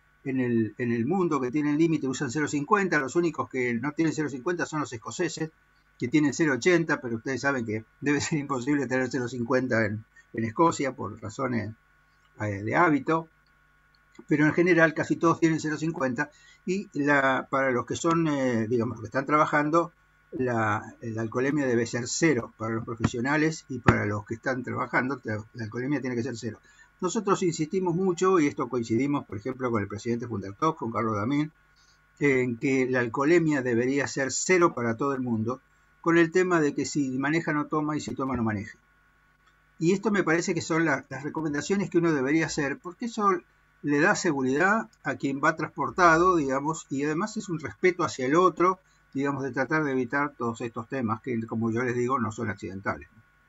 el mundo que tienen límite usan 0,50. Los únicos que no tienen 0,50 son los escoceses, que tienen 0,80, pero ustedes saben que debe ser imposible tener 0,50 en Escocia por razones de hábito. Pero en general casi todos tienen 0,50 y para los que son, digamos, los que están trabajando, la alcoholemia debe ser 0 para los profesionales y para los que están trabajando, la alcoholemia tiene que ser 0. Nosotros insistimos mucho, y esto coincidimos, por ejemplo, con el presidente Fundertoc, con Carlos Damín, en que la alcoholemia debería ser 0 para todo el mundo, con el tema de que si maneja no toma y si toma no maneja. Y esto me parece que son las recomendaciones que uno debería hacer, porque eso le da seguridad a quien va transportado, digamos, y además es un respeto hacia el otro, digamos, de tratar de evitar todos estos temas que, como yo les digo, no son accidentales.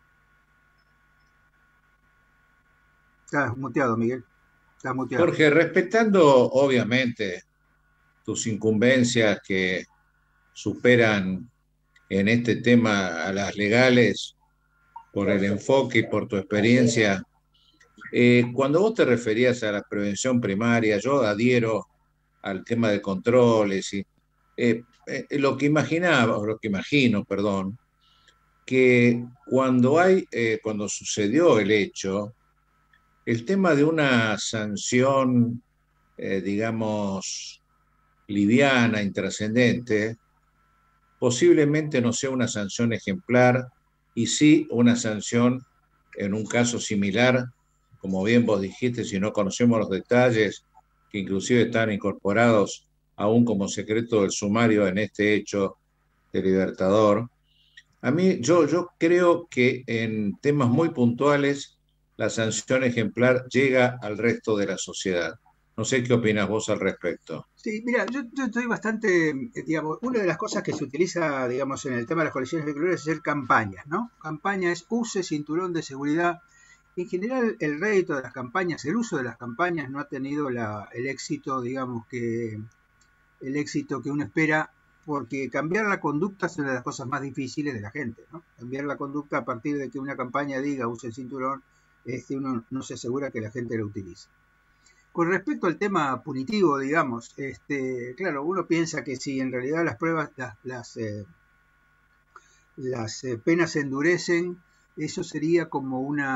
Estás muteado, Miguel. Estás muteado. Jorge, respetando obviamente tus incumbencias que superan en este tema a las legales por el enfoque y por tu experiencia, cuando vos te referías a la prevención primaria, yo adhiero al tema de controles y lo que imaginaba, o lo que imagino, perdón, que cuando sucedió el hecho, el tema de una sanción, digamos, liviana, intrascendente, posiblemente no sea una sanción ejemplar y sí una sanción en un caso similar, como bien vos dijiste, si no conocemos los detalles, que inclusive están incorporados aún como secreto del sumario en este hecho de Libertador. A mí, yo creo que en temas muy puntuales la sanción ejemplar llega al resto de la sociedad. No sé qué opinas vos al respecto. Sí, mira, yo estoy bastante, digamos, una de las cosas que se utiliza, digamos, en el tema de las colisiones vehiculares es hacer campañas, ¿no? Campaña es use cinturón de seguridad. En general, el rédito de las campañas, el uso de las campañas no ha tenido el éxito, digamos, el éxito que uno espera, porque cambiar la conducta es una de las cosas más difíciles de la gente, ¿no? Cambiar la conducta a partir de que una campaña diga use el cinturón, uno no se asegura que la gente lo utilice. Con respecto al tema punitivo, digamos, claro, uno piensa que si en realidad las pruebas, las penas se endurecen, eso sería como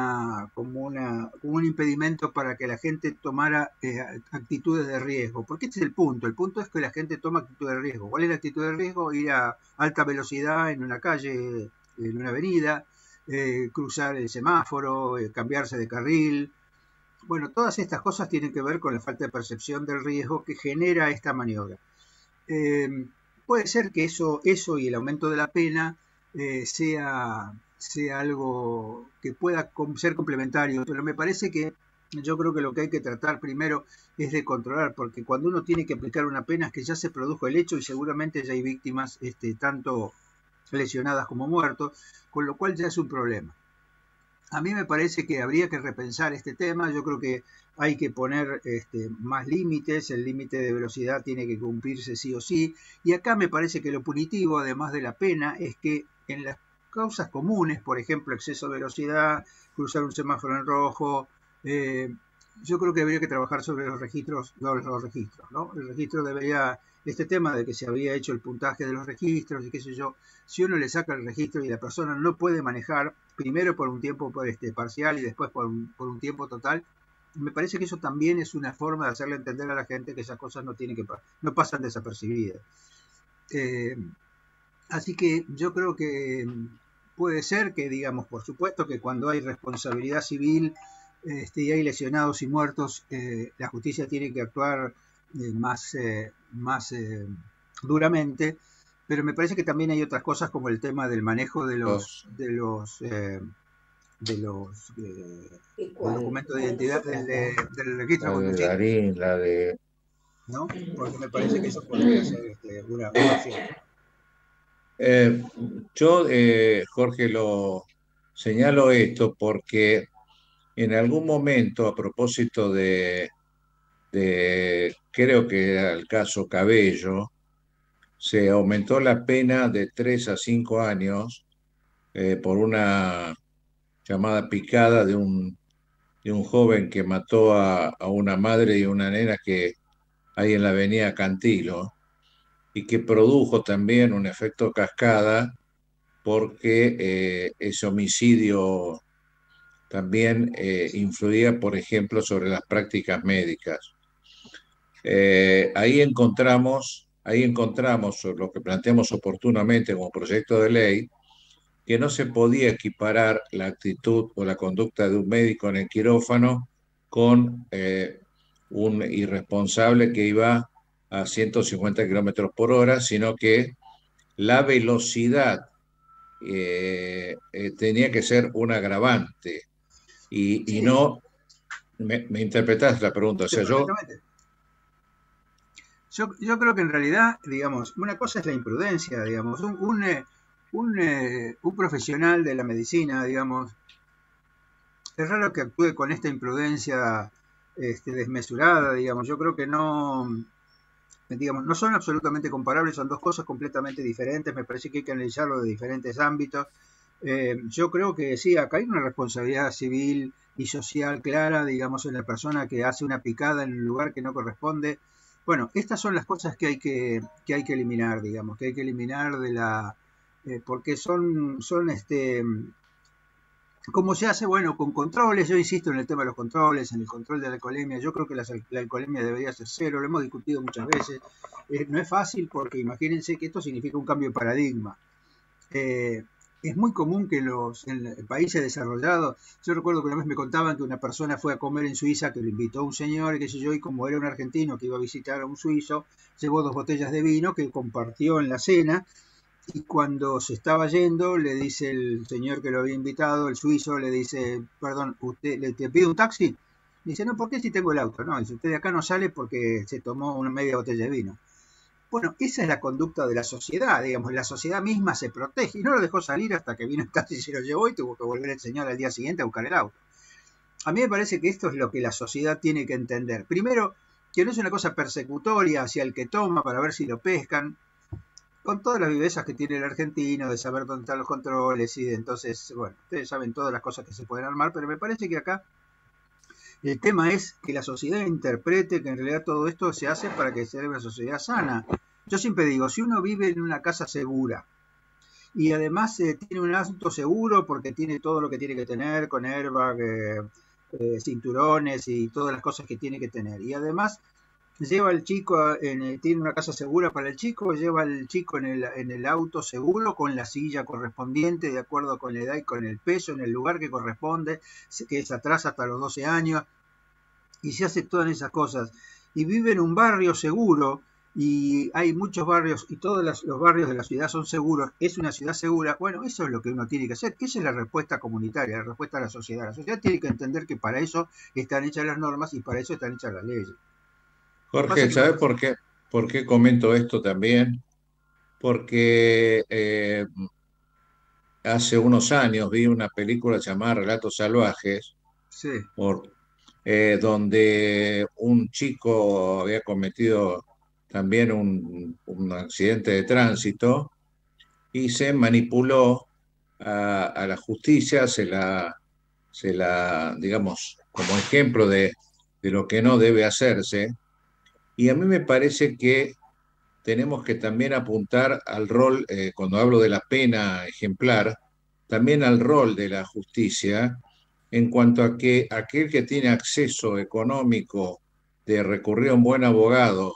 un impedimento para que la gente tomara actitudes de riesgo. Porque este es el punto. El punto es que la gente toma actitudes de riesgo. ¿Cuál es la actitud de riesgo? Ir a alta velocidad en una calle, en una avenida, cruzar el semáforo, cambiarse de carril. Bueno, todas estas cosas tienen que ver con la falta de percepción del riesgo que genera esta maniobra. Puede ser que eso y el aumento de la pena sea algo que pueda ser complementario, pero me parece que yo creo que lo que hay que tratar primero es de controlar, porque cuando uno tiene que aplicar una pena es que ya se produjo el hecho y seguramente ya hay víctimas tanto lesionadas como muertos, con lo cual ya es un problema. A mí me parece que habría que repensar este tema. Yo creo que hay que poner más límites. El límite de velocidad tiene que cumplirse sí o sí. Y acá me parece que lo punitivo, además de la pena, es que en las causas comunes, por ejemplo, exceso de velocidad, cruzar un semáforo en rojo, yo creo que habría que trabajar sobre los registros, ¿no? El registro debería, este tema de que se había hecho el puntaje de los registros y qué sé yo, si uno le saca el registro y la persona no puede manejar, primero por un tiempo parcial y después por un tiempo total, me parece que eso también es una forma de hacerle entender a la gente que esas cosas no pasan desapercibidas. Así que yo creo que puede ser que, digamos, por supuesto que cuando hay responsabilidad civil y hay lesionados y muertos, la justicia tiene que actuar más duramente, pero me parece que también hay otras cosas como el tema del manejo de los documentos de identidad del registro conducir, ¿no? Porque me parece que eso podría ser una opción. Yo, Jorge, lo señalo esto porque en algún momento, a propósito creo que era el caso Cabello, se aumentó la pena de 3 a 5 años por una llamada picada de un joven que mató a una madre y una nena que hay en la avenida Cantilo y que produjo también un efecto cascada porque ese homicidio también influía, por ejemplo, sobre las prácticas médicas. Ahí encontramos lo que planteamos oportunamente como proyecto de ley, que no se podía equiparar la actitud o la conducta de un médico en el quirófano con un irresponsable que iba a 150 kilómetros por hora, sino que la velocidad tenía que ser un agravante y Sí, no, me interpretaste la pregunta, o sí, sea, yo, perfectamente. Yo creo que en realidad, digamos, una cosa es la imprudencia, digamos, un profesional de la medicina, digamos, es raro que actúe con esta imprudencia desmesurada, digamos, yo creo que no, digamos, no son absolutamente comparables, son dos cosas completamente diferentes, me parece que hay que analizarlo de diferentes ámbitos. Yo creo que sí, acá hay una responsabilidad civil y social clara, digamos, en la persona que hace una picada en un lugar que no corresponde. Bueno, estas son las cosas que hay que eliminar, digamos, que hay que eliminar de la... porque ¿cómo se hace? Bueno, con controles, yo insisto en el tema de los controles, en el control de la alcoholemia, yo creo que la alcoholemia debería ser cero, lo hemos discutido muchas veces, no es fácil porque imagínense que esto significa un cambio de paradigma. Eh, es muy común que en países desarrollados, yo recuerdo que una vez me contaban que una persona fue a comer en Suiza, que lo invitó un señor, qué sé yo, y como era un argentino que iba a visitar a un suizo, llevó 2 botellas de vino que compartió en la cena, y cuando se estaba yendo, le dice el señor que lo había invitado, el suizo, le dice, perdón, ¿te pide un taxi? Dice, no, ¿por qué si tengo el auto? No, dice, usted de acá no sale porque se tomó una media botella de vino. Bueno, esa es la conducta de la sociedad, digamos, la sociedad misma se protege y no lo dejó salir hasta que vino el taxi y se lo llevó y tuvo que volver el señor al día siguiente a buscar el auto. A mí me parece que esto es lo que la sociedad tiene que entender. Primero, que no es una cosa persecutoria hacia el que toma para ver si lo pescan, con todas las vivezas que tiene el argentino, de saber dónde están los controles y de entonces, bueno, ustedes saben todas las cosas que se pueden armar, pero me parece que acá el tema es que la sociedad interprete que en realidad todo esto se hace para que sea una sociedad sana. Yo siempre digo, si uno vive en una casa segura y además tiene un auto seguro porque tiene todo lo que tiene que tener, con airbag, cinturones y todas las cosas que tiene que tener, y además lleva al chico, tiene una casa segura para el chico, lleva al chico en el auto seguro, con la silla correspondiente, de acuerdo con la edad y con el peso, en el lugar que corresponde, que es atrás hasta los 12 años, y se hace todas esas cosas. Y vive en un barrio seguro, y hay muchos barrios, y todos los barrios de la ciudad son seguros, es una ciudad segura. Bueno, eso es lo que uno tiene que hacer, esa es la respuesta comunitaria, la respuesta a la sociedad. La sociedad tiene que entender que para eso están hechas las normas y para eso están hechas las leyes. Jorge, ¿sabes por qué comento esto también? Porque hace unos años vi una película llamada Relatos Salvajes, Sí. por, donde un chico había cometido también un accidente de tránsito y se manipuló a la justicia, digamos, como ejemplo de lo que no debe hacerse. Y a mí me parece que tenemos que también apuntar al rol, cuando hablo de la pena ejemplar, también al rol de la justicia en cuanto a que aquel que tiene acceso económico de recurrir a un buen abogado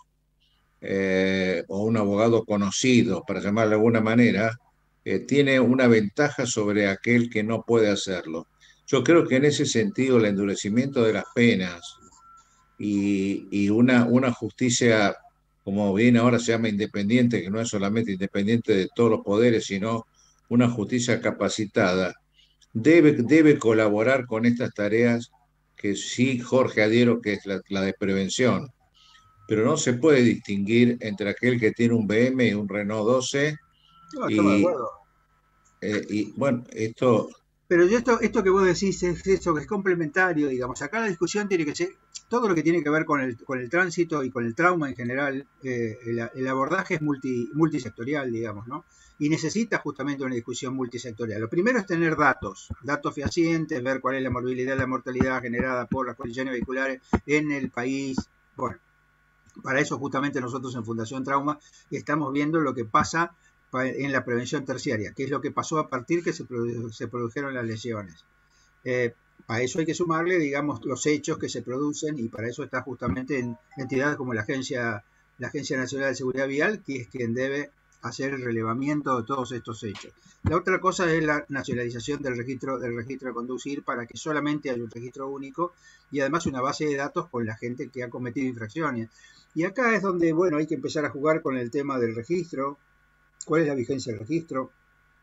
o un abogado conocido, para llamarlo de alguna manera, tiene una ventaja sobre aquel que no puede hacerlo. Yo creo que en ese sentido el endurecimiento de las penas y una justicia, como bien ahora se llama independiente, que no es solamente independiente de todos los poderes, sino una justicia capacitada, debe colaborar con estas tareas que sí, Jorge, adhiero que es la de prevención, pero no se puede distinguir entre aquel que tiene un BM y un Renault 12 No, estamos de y, acuerdo. y bueno, esto, Pero esto que vos decís es eso, que es complementario, digamos. Acá la discusión tiene que ser todo lo que tiene que ver con el tránsito y con el trauma en general. El abordaje es multisectorial, digamos, ¿no? Y necesita justamente una discusión multisectorial. Lo primero es tener datos fehacientes, ver cuál es la morbilidad, la mortalidad generada por las condiciones vehiculares en el país. Bueno, para eso justamente nosotros en Fundación Trauma estamos viendo lo que pasa en la prevención terciaria, que es lo que pasó a partir que se produjeron las lesiones. Para eso hay que sumarle, digamos, los hechos que se producen, y para eso está justamente en entidades como la Agencia Nacional de Seguridad Vial, que es quien debe hacer el relevamiento de todos estos hechos. La otra cosa es la nacionalización del registro de conducir, para que solamente haya un registro único y además una base de datos con la gente que ha cometido infracciones. Y acá es donde, bueno, hay que empezar a jugar con el tema del registro. ¿Cuál es la vigencia del registro?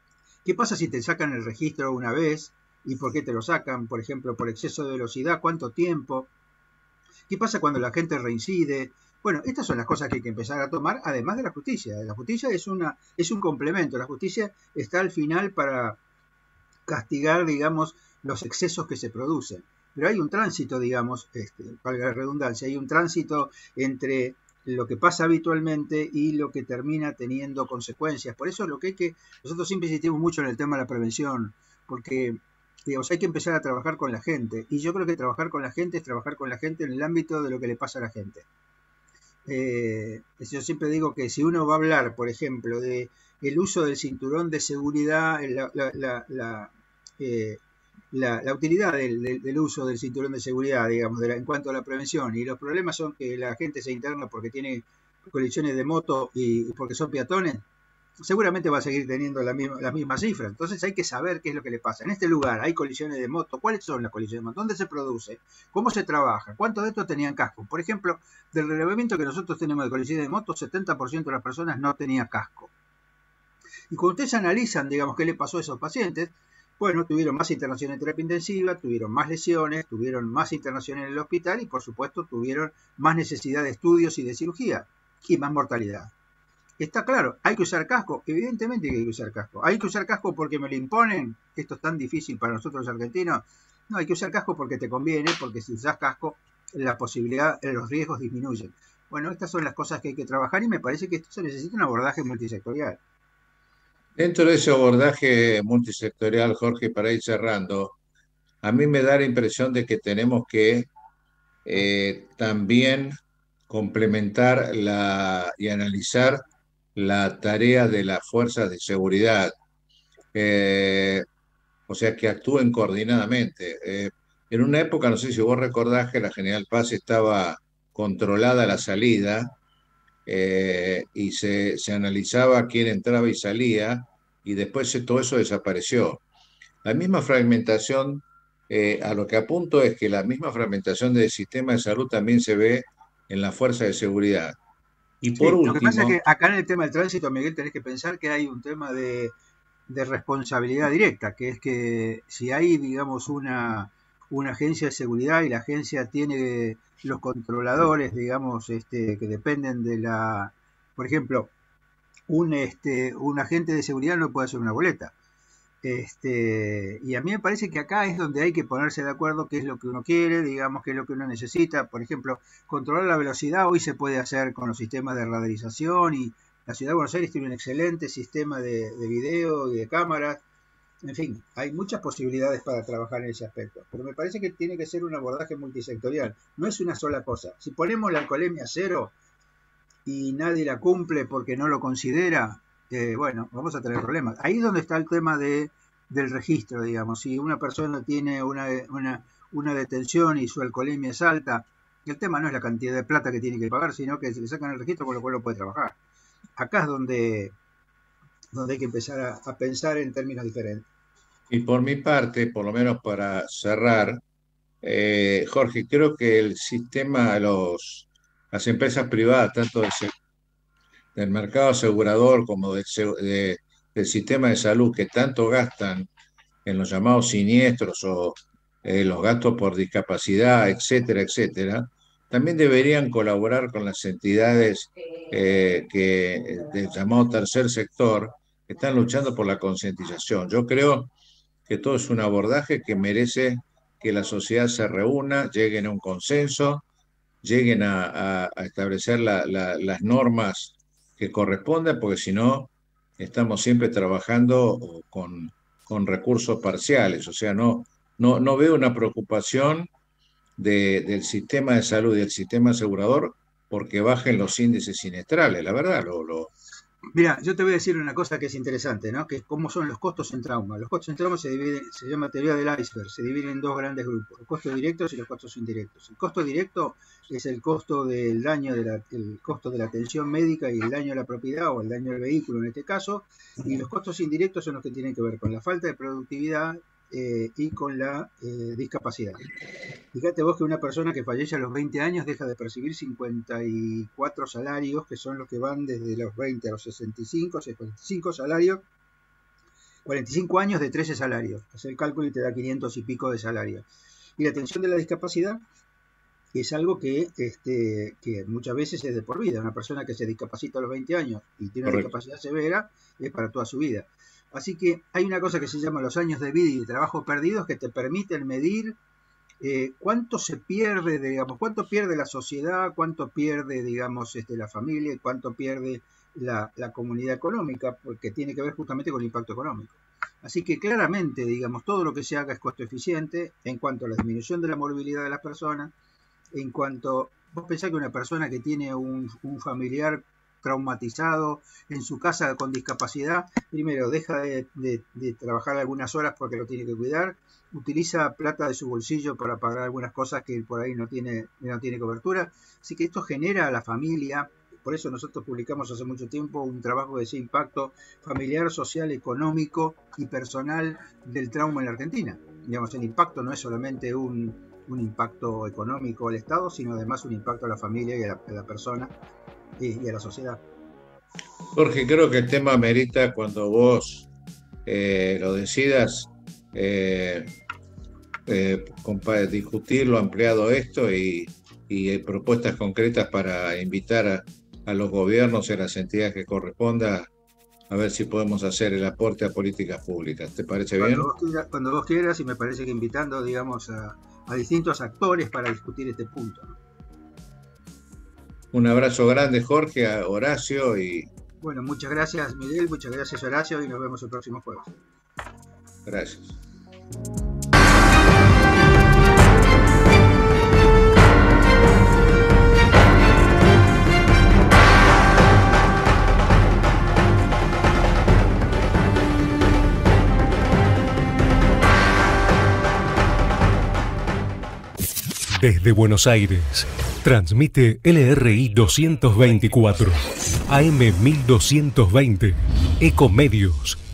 ¿Qué pasa si te sacan el registro una vez? ¿Y por qué te lo sacan? Por ejemplo, por exceso de velocidad, ¿cuánto tiempo? ¿Qué pasa cuando la gente reincide? Bueno, estas son las cosas que hay que empezar a tomar, además de la justicia. La justicia es un complemento. La justicia está al final para castigar, digamos, los excesos que se producen. Pero hay un tránsito, digamos, valga la redundancia, hay un tránsito entre lo que pasa habitualmente y lo que termina teniendo consecuencias. Por eso es lo que nosotros siempre insistimos mucho en el tema de la prevención, porque digamos, hay que empezar a trabajar con la gente. Y yo creo que trabajar con la gente es trabajar con la gente en el ámbito de lo que le pasa a la gente. Yo siempre digo que si uno va a hablar, por ejemplo, de el uso del cinturón de seguridad, la utilidad del uso del cinturón de seguridad, digamos, en cuanto a la prevención, y los problemas son que la gente se interna porque tiene colisiones de moto y porque son peatones, seguramente va a seguir teniendo las mismas cifras. Entonces hay que saber qué es lo que le pasa. En este lugar hay colisiones de moto. ¿Cuáles son las colisiones de moto? ¿Dónde se produce? ¿Cómo se trabaja? ¿Cuántos de estos tenían casco? Por ejemplo, del relevamiento que nosotros tenemos de colisiones de moto, 70% de las personas no tenían casco. Y cuando ustedes analizan, digamos, qué le pasó a esos pacientes, bueno, tuvieron más internación en terapia intensiva, tuvieron más lesiones, tuvieron más internación en el hospital y, por supuesto, tuvieron más necesidad de estudios y de cirugía y más mortalidad. Está claro, hay que usar casco, evidentemente que hay que usar casco. ¿Hay que usar casco porque me lo imponen? ¿Esto es tan difícil para nosotros los argentinos? No, hay que usar casco porque te conviene, porque si usas casco, la posibilidad, los riesgos disminuyen. Bueno, estas son las cosas que hay que trabajar y me parece que esto se necesita un abordaje multisectorial. Dentro de ese abordaje multisectorial, Jorge, para ir cerrando, a mí me da la impresión de que tenemos que también complementar y analizar la tarea de las fuerzas de seguridad, o sea, que actúen coordinadamente. En una época, no sé si vos recordás que la General Paz estaba controlada la salida y se analizaba quién entraba y salía, y después todo eso desapareció. La misma fragmentación, a lo que apunto es que la misma fragmentación del sistema de salud también se ve en la fuerza de seguridad. Y por Sí, último, lo que pasa es que acá en el tema del tránsito, Miguel, tenés que pensar que hay un tema de responsabilidad directa, que es que si hay, digamos, una agencia de seguridad y la agencia tiene los controladores, digamos, que dependen de por ejemplo, un agente de seguridad no puede hacer una boleta. Y a mí me parece que acá es donde hay que ponerse de acuerdo qué es lo que uno quiere, digamos, qué es lo que uno necesita. Por ejemplo, controlar la velocidad hoy se puede hacer con los sistemas de radarización y la Ciudad de Buenos Aires tiene un excelente sistema de video y de cámaras. En fin, hay muchas posibilidades para trabajar en ese aspecto. Pero me parece que tiene que ser un abordaje multisectorial. No es una sola cosa. Si ponemos la alcoholemia cero y nadie la cumple porque no lo considera, bueno, vamos a tener problemas. Ahí es donde está el tema del registro, digamos. Si una persona tiene una detención y su alcoholemia es alta, el tema no es la cantidad de plata que tiene que pagar, sino que se le sacan el registro con lo cual no puede trabajar. Acá es donde hay que empezar a pensar en términos diferentes. y por mi parte, por lo menos para cerrar, Jorge, creo que el sistema, las empresas privadas, tanto del mercado asegurador como del sistema de salud, que tanto gastan en los llamados siniestros o los gastos por discapacidad, etcétera, etcétera, también deberían colaborar con las entidades del llamado tercer sector que están luchando por la concientización. Yo creo que todo es un abordaje que merece que la sociedad se reúna, lleguen a un consenso, lleguen a establecer las normas que correspondan, porque si no, estamos siempre trabajando con recursos parciales. O sea, no veo una preocupación del sistema de salud y del sistema asegurador porque bajen los índices siniestrales. La verdad, Mira, yo te voy a decir una cosa que es interesante, ¿no? Que es cómo son los costos en trauma. Los costos en trauma se llama teoría del iceberg, se dividen en dos grandes grupos, los costos directos y los costos indirectos. El costo directo es el costo del daño, el costo de la atención médica y el daño a la propiedad o el daño al vehículo en este caso, y los costos indirectos son los que tienen que ver con la falta de productividad y con la discapacidad. Fíjate vos que una persona que fallece a los 20 años deja de percibir 54 salarios, que son los que van desde los 20 a los 65 salarios, 45 años de 13 salarios. Hacer el cálculo y te da 500 y pico de salario. Y la atención de la discapacidad es algo que muchas veces es de por vida. Una persona que se discapacita a los 20 años y tiene una discapacidad severa es para toda su vida. Así que hay una cosa que se llama los años de vida y de trabajo perdidos que te permiten medir cuánto se pierde, digamos, cuánto pierde la sociedad, cuánto pierde, digamos, la familia y cuánto pierde la comunidad económica, porque tiene que ver justamente con el impacto económico. Así que claramente, digamos, todo lo que se haga es costo eficiente en cuanto a la disminución de la morbilidad de las personas, en cuanto, vos pensás que una persona que tiene un familiar traumatizado en su casa con discapacidad, primero deja de trabajar algunas horas porque lo tiene que cuidar, utiliza plata de su bolsillo para pagar algunas cosas que por ahí no tiene cobertura, así que esto genera a la familia. Por eso nosotros publicamos hace mucho tiempo un trabajo de ese impacto familiar, social, económico y personal del trauma en la Argentina. Digamos, el impacto no es solamente un impacto económico al Estado, sino además un impacto a la familia y a la persona y a la sociedad. Jorge, creo que el tema amerita, cuando vos lo decidas, discutirlo, ampliado esto y propuestas concretas para invitar a los gobiernos y a las entidades que corresponda a ver si podemos hacer el aporte a políticas públicas. ¿Te parece bien? Cuando vos quieras, y me parece que invitando, digamos, a distintos actores para discutir este punto. Un abrazo grande, Jorge, a Horacio y... Bueno, muchas gracias, Miguel, muchas gracias, Horacio, y nos vemos el próximo jueves. Gracias. Desde Buenos Aires, transmite LRI 224, AM 1220, Ecomedios.